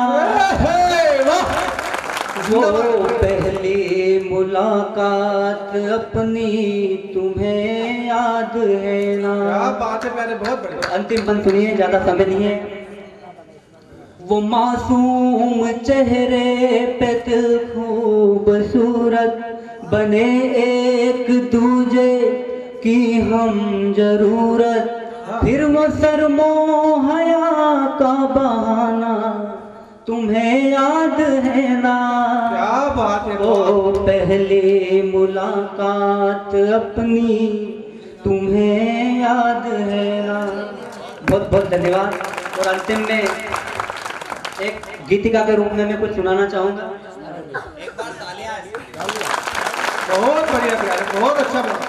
वो पहली मुलाकात अपनी तुम्हें याद है ना। क्या बात है प्यारे, बहुत बढ़िया। अंतिम बंद सुनिए, ज्यादा समय नहीं है। वो मासूम चेहरे पे दिल खूबसूरत बने एक दूजे की हम जरूरत, फिर वो सरमो हया का बहाना तुम्हें याद है ना। क्या बात है। वो पहली मुलाकात अपनी तुम्हें याद है ना। बहुत बहुत धन्यवाद। और अंतिम में एक गीतिका के रूप में मैं कुछ सुनाना चाहूँगा। एक बार तालियां। बहुत बढ़िया प्यारे, बहुत अच्छा बना।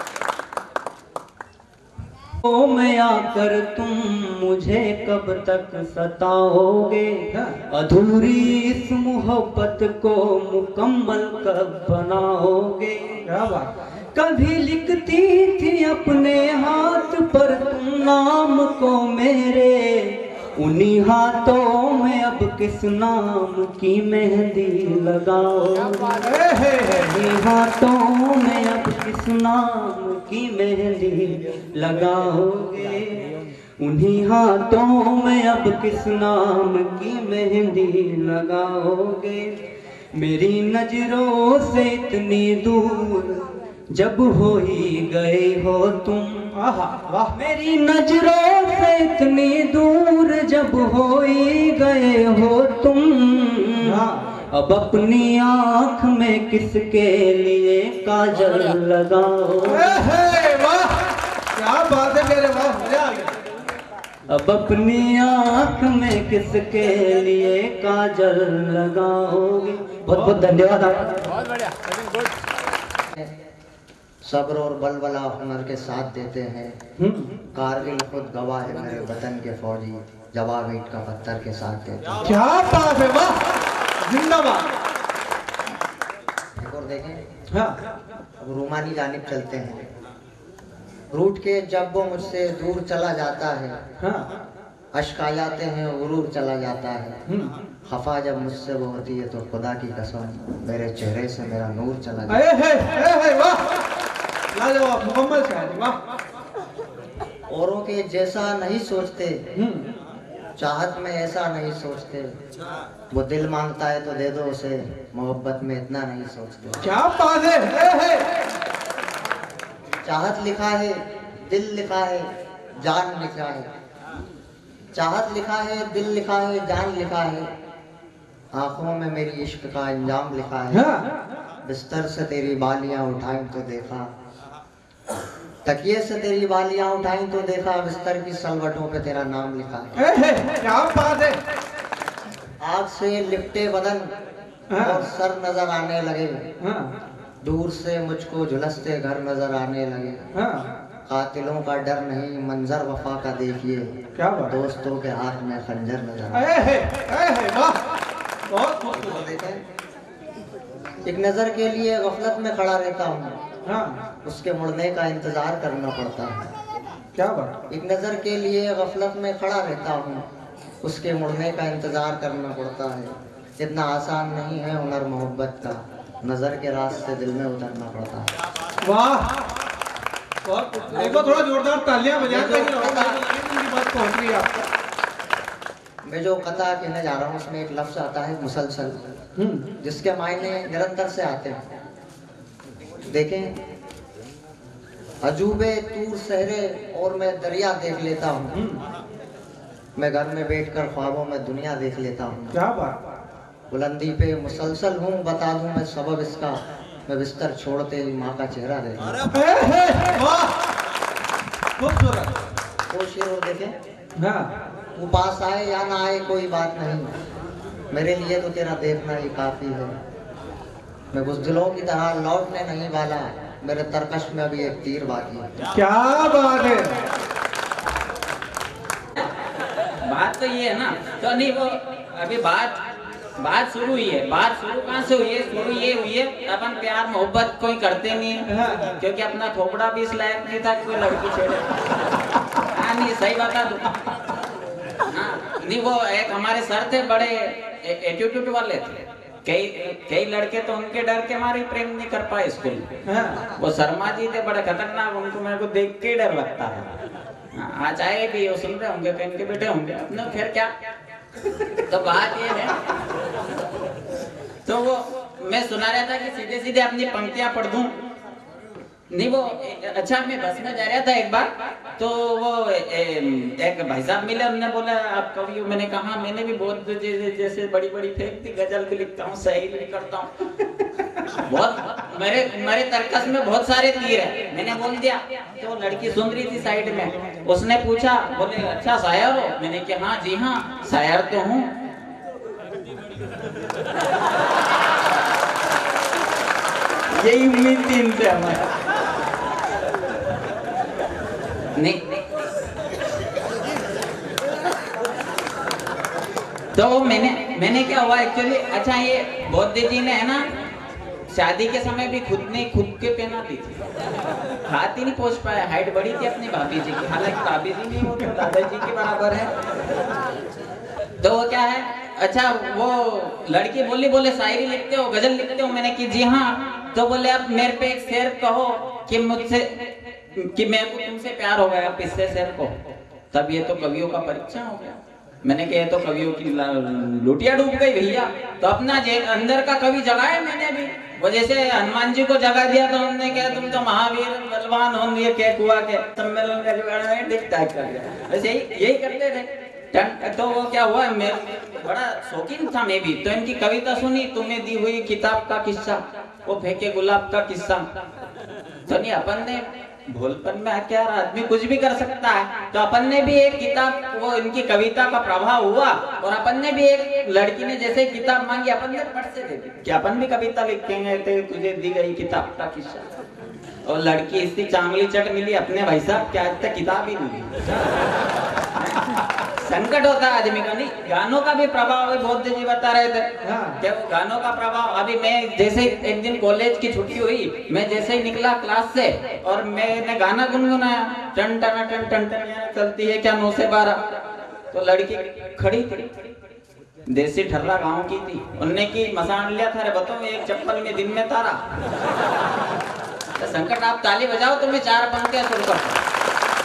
ओ मैं आकर तुम मुझे कब तक सताओगे, अधूरी इस मोहब्बत को मुकम्मल कब बनाओगे। क्या बात। कभी लिखती थी अपने हाथ पर तुम नाम को मेरे, उन्हीं हाथों में अब किस नाम की मेहंदी लगाओगे। उन्हीं हाथों में अब किस नाम की मेहंदी लगाओगे, उन्हीं हाथों में अब किस नाम की मेहंदी लगाओगे। मेरी नजरों से इतनी दूर जब हो ही गए हो तुम, वाह। मेरी नजरों से इतनी दूर जब हो ही गए हो तुम, अब अपनी आँख में किसके लिए काजल लगाओ। वाह क्या बात है मेरे, वाह मजा आ गया। अब अपनी आँख में किसके लिए काजल लगाओगे। बहुत बहुत धन्यवाद आपका। बहुत बढ़िया, गुड। सब्र और बलबला हुनर के साथ देते हैं। कारगिल खुद गवाह है मेरे वतन के फौजी, जवाब ईंट का पत्थर के साथ देते हैं। क्या बात है, वाह जिंदाबाद। एक और देखें। हाँ। अब रूमानी जानिब चलते हैं। रूठ के जब वो मुझसे दूर चला जाता है, हाँ। अश्क आ जाते हैं, गुरूर चला जाता है। खफा जब मुझसे वो होती है तो खुदा की कसम मेरे चेहरे से मेरा नूर चला जाता है। है, है, है, वाह लाजवाब, मुकम्मल शायरी, वाह। औरों के जैसा नहीं सोचते, चाहत में ऐसा नहीं सोचते, वो दिल मांगता है तो दे दो उसे, मोहब्बत में इतना नहीं सोचते। क्या बात है, है, है। चाहत लिखा है, दिल लिखा है, जान लिखा है। चाहत लिखा है, दिल लिखा है, जान लिखा है। आंखों में मेरी इश्क का अंजाम लिखा है। बिस्तर से तेरी बालियां उठाई तो देखा, तकिए से तेरी बालियां उठाई तो देखा, बिस्तर की सलवटों पे तेरा नाम लिखा है। क्या बात है। आग से लिपटे बदन और सर नजर आने लगे, दूर से मुझको झुलसते घर नजर आने लगे। कातिलों का डर नहीं, मंजर वफा का देखिए, क्या बात। दोस्तों के हाथ में खंजर नजर आए। एक नजर के लिए गफलत में खड़ा रहता हूँ, उसके मुड़ने का इंतजार करना पड़ता है। क्या बात। एक नजर के लिए गफलत में खड़ा रहता हूँ, उसके मुड़ने का इंतजार करना पड़ता है। इतना आसान नहीं है हुनर मोहब्बत का, नजर के रास्ते दिल में उतरना पड़ता है। वाह, देखो थोड़ा जोरदार तालियां बजाएं ताकि बात पहुंच रही है आपको। मैं जो कथा कहने जा रहा हूँ उसमें एक लफ्ज आता है मुसलसल, जिसके मायने निरंतर से आते हैं। देखें, अजूबे तूर सहरे और मैं दरिया देख लेता हूँ, मैं घर में बैठकर ख्वाबों में दुनिया देख लेता हूँ। क्या बात। बुलंदी पे मुसलसल हूँ, बता दूं मैं सबब इसका, मैं बिस्तर छोड़ते ही माँ का चेहरा देखता हूँ। देखें, वो पास आए या ना आए कोई बात नहीं, मेरे लिए तो तेरा देखना ही काफी है। मैं बुज़दिलों की तरह लौटने नहीं वाला, मेरे तरकश में अभी एक तीर बाकी है। क्या बात है। बात तो ये है ना, तो नहीं वो अभी बात बात शुरू हुई है। बात शुरू कहाँ से हुई है? शुरू ये हुई है, अपन प्यार मोहब्बत कोई करते नहीं है, क्योंकि अपना थोपड़ा भी इस लायक नहीं था कोई लड़की छेड़े। हाँ नहीं, सही बता दूं। हाँ नहीं, वो एक हमारे सर थे, बड़े एटीट्यूड वाले थे। कई कई लड़के तो उनके डर के मारे प्रेम नहीं कर पाए स्कूल में। वो शर्मा जी थे, बड़े खतरनाक, उनको मेरे को देख के डर लगता है। आज आए भी, वो सुन रहे होंगे, कहीं के बेटे होंगे अपने, फिर क्या। तो बात ये है, तो वो मैं सुना रहा था कि सीधे सीधे अपनी पंक्तियां पढ़ दूं। नहीं वो अच्छा, मैं बस में जा रहा था एक बार, तो वो ए, एक भाई साहब मिले, उन्होंने बोला आप कवि हो? मैंने कहा मैंने भी बहुत जैसे बड़ी बड़ी फेंकती, गजल भी लिखता हूँ, शायरी भी करता हूँ, बहुत मेरे मेरे तरकस में बहुत सारे तीर है। मैंने बोल दिया, तो लड़की सुन रही थी साइड में, उसने पूछा, बोले अच्छा शायर हो? मैंने कहा हाँ जी हाँ शायर तो हूँ। यही उम्मीद थी इनसे हमारी। नहीं तो मैंने मैंने क्या हुआ एक्चुअली, अच्छा ये बौद्ध जी ने है ना शादी के समय भी खुद ने खुद के पहना दी थी, हाथ ही नहीं पहुंच पाया, हाइट बड़ी थी अपनी भाभी जी की, हालांकि भाभी जी नहीं, वो तो दादाजी के बराबर है। तो वो क्या है, अच्छा वो लड़की बोली, बोले शायरी लिखते हो, गजल लिखते हो? मैंने की जी हाँ। तो बोले अब मेरे पे एक शेर कहो कि मुझसे कि मेरे को तुमसे प्यार हो गया, पिछले शेर को। तब ये तो कवियों का परीक्षा हो गया। मैंने कहा तो कवियों की लुटिया डूब गई भैया। तो अपना अंदर का कवि जगाया मैंने भी, वो जैसे हनुमान जी को जगा दिया, तो हमने कहा तुम तो महावीर बलवान होंगे, क्या कुआ के सम्मेलन में दिखता है, ऐसे यही यही करते थे। तो वो क्या हुआ, मैं बड़ा शौकीन था मैं भी, तो इनकी कविता सुनी, तुम्हें दी हुई किताब का किस्सा, वो फेंके गुलाब का किस्सा। तो नहीं अपन ने भोलपन में आके यार आदमी कुछ भी कर सकता है। तो अपन ने भी एक किताब, वो इनकी कविता का प्रभाव हुआ और अपन ने भी एक लड़की ने जैसे किताब मांगी अपन ने पढ़ से दे दी कि अपन भी कविता लिखेंगे, तो तुझे दी गई किताब का किस्सा। और लड़की इतनी चांगली चट मिली अपने भाई साहब क्या आज तक किताब ही नहीं। संकट होता है आदमी का। नहीं, गानों का भी प्रभाव है। बहुत जी बता रहे थे क्या वो गानों का प्रभाव। अभी मैं जैसे एक दिन कॉलेज की छुट्टी हुई, मैं जैसे ही निकला क्लास से और मैंने गाना गुनगुनाया, टन टन टन टन टन चलती है क्या नौ से बारह। तो लड़की खड़ी थी, देसी ठर्रा गांव की थी, उनने की मसान लिया था। अरे बताओ एक चप्पल में दिन में तारा। तो संकट आप ताली बजाओ तो मैं चार पंक्तियां शुरू करता हूं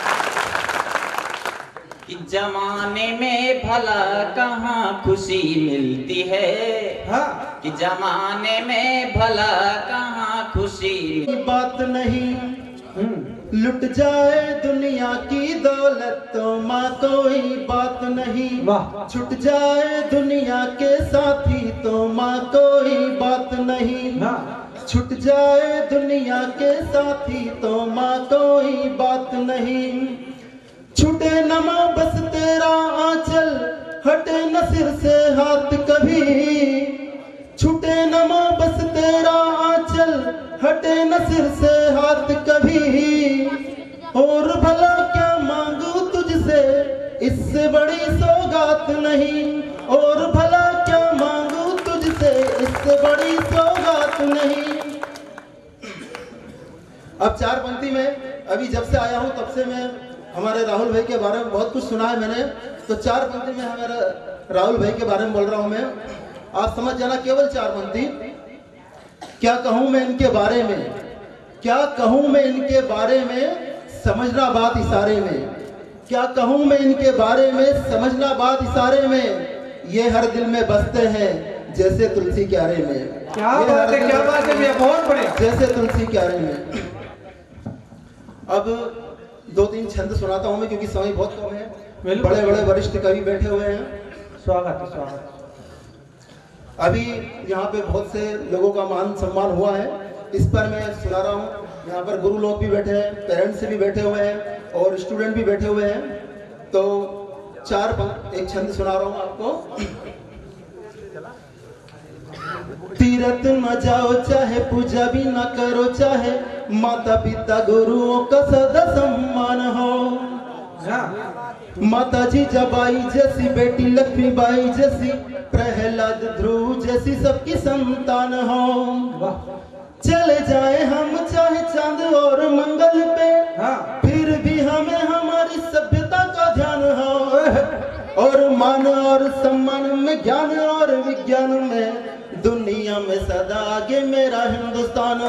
कि जमाने में भला कहाँ खुशी मिलती है। हाँ। कि जमाने में भला कहाँ खुशी। बात नहीं लुट जाए दुनिया की दौलत तो माँ कोई बात नहीं। छुट जाए दुनिया के साथी तो माँ कोई बात नहीं। छुट जाए दुनिया के साथी तो माँ कोई बात नहीं। छूटे न माँ बस तेरा आंचल, हटे न सिर से हाथ कभी। छूटे न माँ बस तेरा आंचल, हटे न सिर से हाथ कभी। और भला क्या मांगू तुझसे, इससे बड़ी सौगात नहीं। और भला क्या मांगू तुझसे, इससे बड़ी सौगात नहीं। अब चार पंक्ति में अभी जब से आया हूँ तब से मैं हमारे राहुल भाई के बारे में बहुत कुछ सुना है मैंने। तो चार पंक्ति में हमारे राहुल भाई के बारे में बोल रहा हूँ मैं, आप समझ जाना। केवल चार पंक्ति। क्या कहूँ मैं इनके बारे में, क्या कहूँ मैं इनके बारे में, समझना बात इशारे में। क्या कहूँ मैं इनके बारे में, समझना बात इशारे में। ये हर दिल में बसते हैं जैसे तुलसी क्यारे में। क्या बात है, क्या बात है, बहुत बढ़िया। जैसे तुलसी क्यारे में। अब दो तीन छंद सुनाता हूं मैं क्योंकि समय बहुत कम है। बड़े बड़े वरिष्ठ कवि बैठे हुए हैं। स्वागत है, स्वागत। अभी यहाँ पे बहुत से लोगों का मान सम्मान हुआ है, इस पर मैं सुना रहा हूँ। यहाँ पर गुरु लोग भी बैठे हैं, पेरेंट्स भी बैठे हुए हैं और स्टूडेंट भी बैठे हुए हैं। तो चार पंक्ति एक छंद सुना रहा हूँ आपको। तीरथ न जाओ चाहे पूजा भी न करो, चाहे माता पिता गुरुओं का सदा सम्मान हो। माता जी जबाई जैसी, बेटी लक्ष्मी बाई जैसी, प्रहलाद ध्रुव जैसी सबकी संतान हो। चले जाए हम चाहे चांद और मंगल पे, फिर भी हमें हमारी सभ्यता का ध्यान हो। और मान और सम्मान में, ज्ञान और विज्ञान में, दुनिया में सदा आगे मेरा हिंदुस्तान।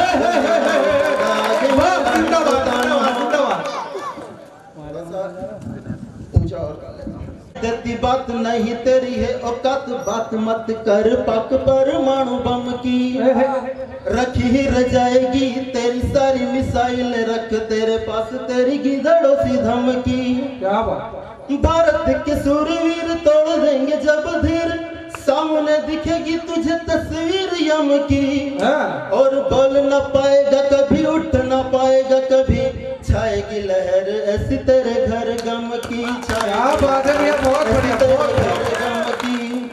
तेरी बात नहीं तेरी है औकात, बात मत कर पाक परमाणु बम की। रखी ही रह जाएगी तेरी सारी मिसाइल, रख तेरे पास तेरी गिदड़ों सी धमकी। क्या बात। भारत के सूरवीर तोड़ देंगे जब धीर, सामने दिखेगी तुझे तस्वीर यम की। और बोल न पाएगा कभी, उठ न पाएगा कभी, छाएगी लहर ऐसी तेरे घर गम की। क्या बात है भैया, बहुत बढ़िया, बहुत बढ़िया। गम की।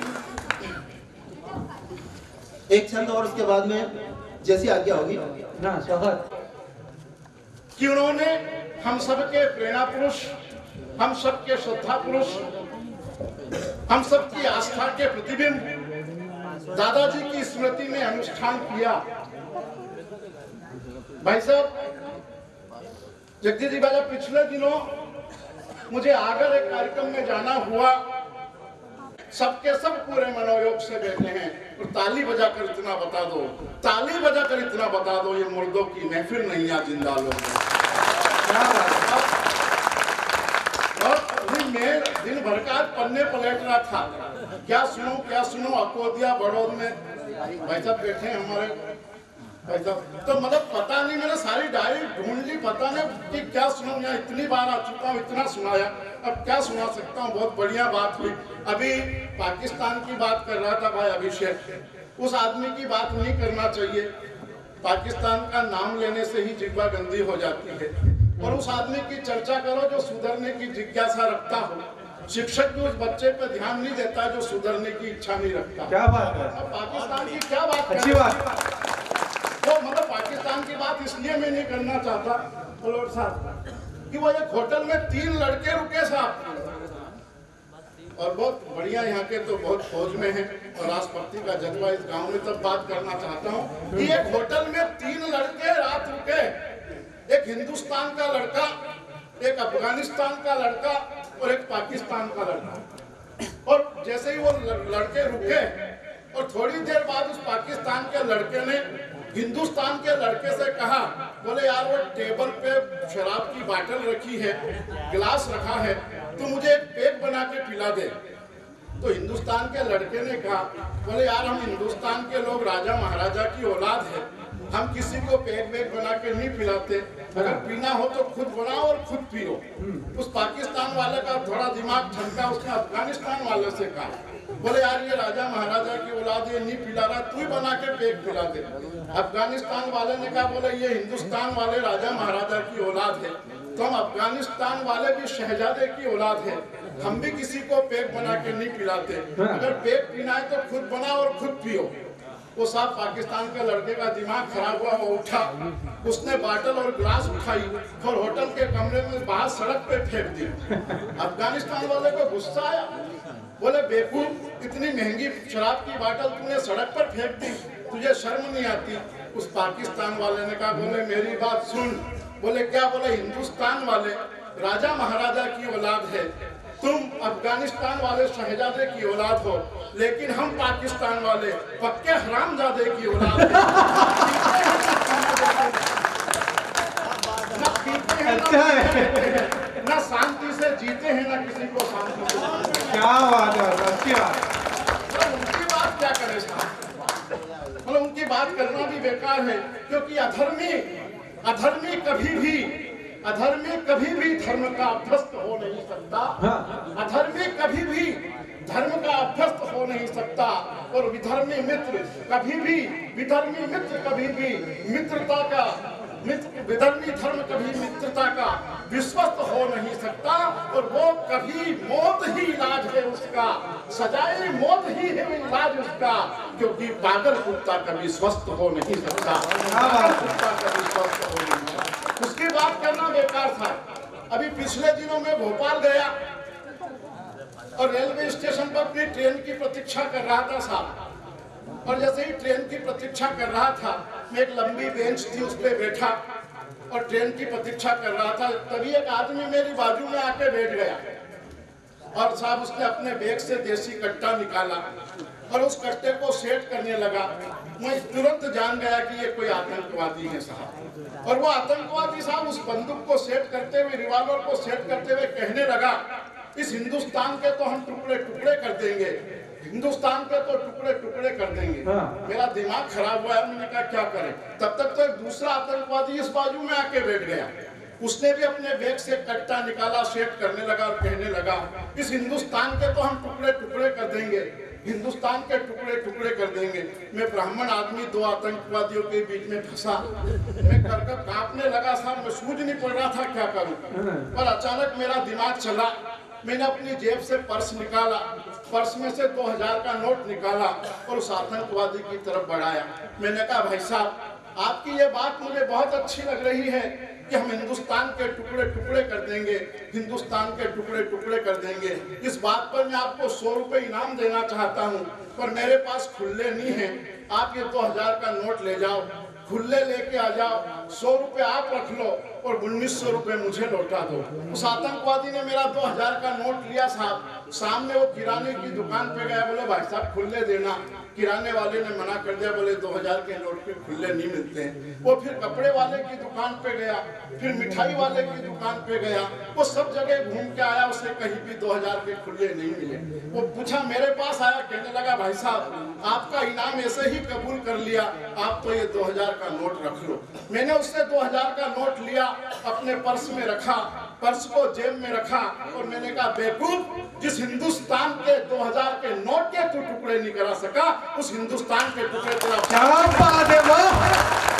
एक छंद और उसके बाद में जैसी आज्ञा होगी ना स्वागत। कि उन्होंने हम सबके प्रेरणा पुरुष, हम सबके श्रद्धा पुरुष, हम सबकी आस्था के प्रतिबिंब दादाजी की स्मृति में अनुष्ठान किया। भाई साहब जगदीश जी बाजा, पिछले दिनों मुझे आगर एक कार्यक्रम में जाना हुआ। सबके सब पूरे मनोयोग से बैठे हैं और ताली बजाकर इतना बता दो, ताली बजाकर इतना बता दो, ये मुर्दों की महफिल नहीं है, जिंदा लोग। मैं दिन भर का पन्ने पलट रहा था, क्या सुनो क्या सुनो। अकोदिया बड़ौद में भाई साहब बैठे हैं हमारे भाई साहब। तो मतलब पता नहीं, मैंने सारी डायरी ढूंढ ली, पता नहीं कि क्या सुनो। मैं इतनी बार आ चुका हूँ, इतना सुनाया, अब क्या सुना सकता हूँ। बहुत बढ़िया बात हुई। अभी पाकिस्तान की बात कर रहा था भाई अभिषेक, उस आदमी की बात नहीं करना चाहिए। पाकिस्तान का नाम लेने से ही जिह्वा गंदी हो जाती है। और उस आदमी की चर्चा करो जो सुधरने की जिज्ञासा रखता हो। शिक्षक भी उस बच्चे पे ध्यान नहीं देता जो सुधरने की इच्छा नहीं रखता। क्या बात है? अब पाकिस्तान की क्या बात अच्छी बात। तो मतलब पाकिस्तान की बात इसलिए मैं नहीं करना चाहता फलोट साहब कि वो एक होटल में तीन लड़के रुके साहब, और बहुत बढ़िया यहाँ के तो बहुत फौज में है और राष्ट्रभक्ति का जज्बा इस गांव में तब बात करना चाहता हूँ कि एक होटल में तीन लड़के रात रुके, एक हिंदुस्तान का लड़का, एक अफगानिस्तान का लड़का और एक पाकिस्तान का लड़का। और जैसे ही वो लड़के रुके और थोड़ी देर बाद उस पाकिस्तान के लड़के ने हिंदुस्तान के लड़के से कहा, बोले यार वो टेबल पे शराब की बोतल रखी है, गिलास रखा है, तो मुझे एक पेक बना के पिला दे। तो हिंदुस्तान के लड़के ने कहा, बोले यार हम हिंदुस्तान के लोग राजा महाराजा की औलाद है, हम किसी को पेक वेक बना के नहीं पिलाते, अगर पीना हो तो खुद बनाओ और खुद पियो। उस पाकिस्तान वाले का थोड़ा दिमाग ठनका, उसने अफगानिस्तान वाले से कहा, बोले यार ये राजा महाराजा की औलाद ये नहीं पिला रहा, तू ही बना के पेक पिला दे। अफगानिस्तान वाले ने कहा, बोले ये हिंदुस्तान वाले राजा महाराजा की औलाद है, तो हम अफगानिस्तान वाले भी शहजादे की औलाद है, हम भी किसी को पेक बना के नहीं पिलाते, अगर पेक पीना है तो खुद बनाओ और खुद पियो। वो साहब पाकिस्तान के लड़के का दिमाग खराब हुआ, वो उठा, उसने बाटल और ग्लास उठाई और होटल के कमरे में बाहर सड़क पे फेंक दी। अफगानिस्तान वाले को गुस्सा आया, बोले बेवकूफ, इतनी महंगी शराब की बाटल तूने सड़क पर फेंक दी, तुझे शर्म नहीं आती? उस पाकिस्तान वाले ने कहा, बोले मेरी बात सुन। बोले क्या? बोले हिंदुस्तान वाले राजा महाराजा की औलाद है, तुम अफगानिस्तान वाले शहजादे की औलाद हो, लेकिन हम पाकिस्तान वाले पक्के हरामजादे की औलाद हैं। ना पीते हैं, ना पीते हैं, ना शांति से जीते हैं, ना किसी को शांति से। क्या बात है, अच्छी बात। तो उनकी बात क्या करें साहब, मतलब उनकी बात करना भी बेकार है, क्योंकि अधर्मी अधर्मी कभी भी अधर्मी कभी भी धर्म का अभ्यस्त हो नहीं सकता। अधर्मी कभी भी धर्म का अभ्यस्त हो नहीं सकता, और विधर्मी मित्र कभी भी विधर्मी मित्र कभी भी मित्रता का मित्र विधर्मी धर्म कभी मित्रता का विश्वस्त हो नहीं सकता, और वो कभी मौत ही इलाज है उसका, सजाए मौत ही है इलाज उसका, क्योंकि पागल कुत्ता कभी स्वस्थ हो नहीं सकता, पागल कुत्ता कभी स्वस्थ हो नहीं सकता। उसकी बात करना बेकार था। अभी पिछले दिनों में भोपाल गया और रेलवे स्टेशन पर अपनी ट्रेन की प्रतीक्षा कर रहा था साहब, और जैसे ही ट्रेन की प्रतीक्षा कर रहा था, मैं एक लंबी बेंच थी उस पर बैठा और ट्रेन की प्रतीक्षा कर रहा था, तभी एक आदमी मेरी बाजू में आके बैठ गया और साहब उसने अपने बैग से देसी कट्टा निकाला और उस कट्टे को सेट करने लगा। मैं तुरंत जान गया कि ये कोई आतंकवादी है साहब, और वो आतंकवादी साहब उस बंदूक को सेट करते हुए, रिवॉल्वर को सेट करते हुए कहने लगा, इस हिंदुस्तान के तो हम टुकड़े टुकड़े कर देंगे, हिंदुस्तान के तो टुकड़े टुकड़े कर देंगे। हाँ। मेरा दिमाग खराब हुआ, मैंने कहा क्या करें। तब तक तो एक दूसरा आतंकवादी इस बाजू में आके बैठ गया, उसने भी अपने बैग से कट्टा निकाला, सेट करने लगा और कहने लगा, इस हिंदुस्तान के तो हम टुकड़े टुकड़े कर देंगे, हिंदुस्तान के टुकड़े टुकड़े कर देंगे। मैं ब्राह्मण आदमी दो आतंकवादियों के बीच में फंसा, मैं कर कर कांपने लगा साहब, मैं सूझ नहीं पड़ रहा था क्या करूं। पर अचानक मेरा दिमाग चला, मैंने अपनी जेब से पर्स निकाला, पर्स में से दो हजार का नोट निकाला और उस आतंकवादी की तरफ बढ़ाया। मैंने कहा, भाई साहब आपकी ये बात मुझे बहुत अच्छी लग रही है कि हम हिंदुस्तान के टुकड़े टुकड़े कर देंगे, हिंदुस्तान के टुकड़े टुकड़े कर देंगे। इस बात पर मैं आपको सौ रुपए इनाम देना चाहता हूँ, पर मेरे पास खुले नहीं है, आप ये दो हजार का नोट ले जाओ, खुले लेके आ जाओ, सौ रुपए आप रख लो और उन्नीस सौ रुपए मुझे लौटा दो। उस आतंकवादी ने मेरा दो हजार का नोट लिया साहब, सामने वो किराने की दुकान पे गया, बोले भाई साहब खुले देना, किराने वाले ने मना कर दिया, बोले दो हजार के नोट पे खुले नहीं मिलते हैं। वो फिर कपड़े वाले की दुकान पे गया, फिर मिठाई वाले की दुकान पे गया, वो सब जगह घूम के आया, उसे कहीं भी दो हजार के खुले नहीं मिले। वो पूछा, मेरे पास आया, कहने लगा भाई साहब आपका इनाम ऐसे ही कबूल कर लिया, आप तो ये दो हजार का नोट रख लो। मैंने उससे दो हजार का नोट लिया, अपने पर्स में रखा, पर्स को जेब में रखा और मैंने कहा, बेवकूफ, जिस हिंदुस्तान के दो हजार के नोट के तू टुकड़े नहीं करा सका, उस हिंदुस्तान के टुकड़े तेरा। क्या बात है वो।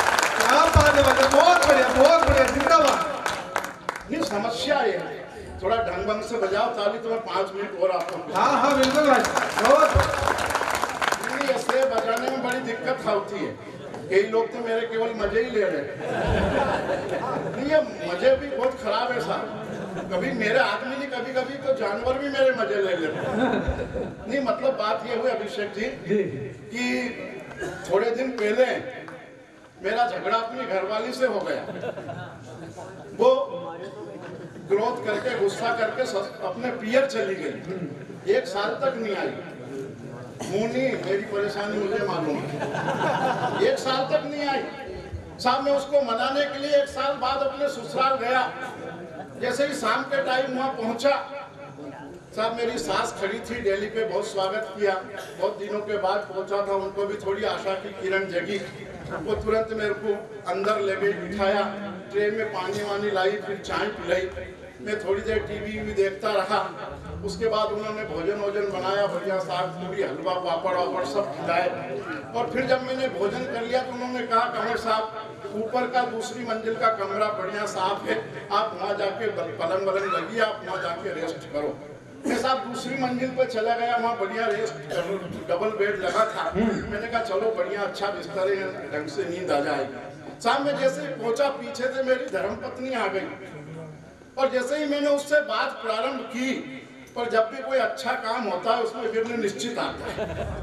क्या बात है भाई, बहुत बढ़िया बहुत बढ़िया, जिंदाबाद। नहीं समस्या ये है, थोड़ा ढंग भंग से बजाओ ताली, तो मैं पाँच मिनट और आपको। हाँ हाँ बिल्कुल भाई, बहुत नहीं ऐसे बजाने में बड़ी दिक्कत होती है, कई लोग तो मेरे केवल मजे ही ले रहे हैं। नहीं ये मजे भी बहुत खराब है साहब, कभी मेरे आदमी नहीं, कभी कभी तो जानवर भी मेरे मजे ले लेते हैं। नहीं मतलब बात ये हुई अभिषेक जी कि थोड़े दिन पहले मेरा झगड़ा अपनी घरवाली से हो गया। वो क्रोध करके गुस्सा करके अपने पियर चली गई, एक साल तक नहीं आई। मुनी मेरी परेशानी मुझे मालूम है, एक साल तक नहीं आई साहब। मैं उसको मनाने के लिए एक साल बाद अपने ससुराल गया। जैसे ही शाम के टाइम वहां पहुंचा साहब, मेरी सास खड़ी थी दिल्ली पे, बहुत स्वागत किया। बहुत दिनों के बाद पहुंचा था, उनको भी थोड़ी आशा की किरण जगी। वो तुरंत मेरे को अंदर ले गई, बिठाया, ट्रे में पानी वानी लाई, फिर चाय पिलाई। मैं थोड़ी देर टीवी भी देखता रहा। उसके बाद उन्होंने भोजन वोजन बनाया, बढ़िया साग पूरी हलवा पापड़ वापड़ सब खिलाए। और फिर जब मैंने भोजन कर लिया तो उन्होंने कहा कमर साहब ऊपर का दूसरी मंजिल का कमरा बढ़िया साफ है, आप वहाँ जाके पलंग वलंग लगी, आप वहाँ जाके रेस्ट करो। मैं साहब दूसरी मंजिल पे चला गया, वहाँ बढ़िया रेस्ट डबल बेड लगा था। मैंने कहा चलो बढ़िया अच्छा बिस्तर है, ढंग से नींद आ जाएगी। साहब मैं जैसे पहुंचा, पीछे से मेरी धर्मपत्नी आ गई। और जैसे ही मैंने उससे बात प्रारंभ की, पर जब भी कोई अच्छा काम होता है उसमें फिर निश्चित आता है।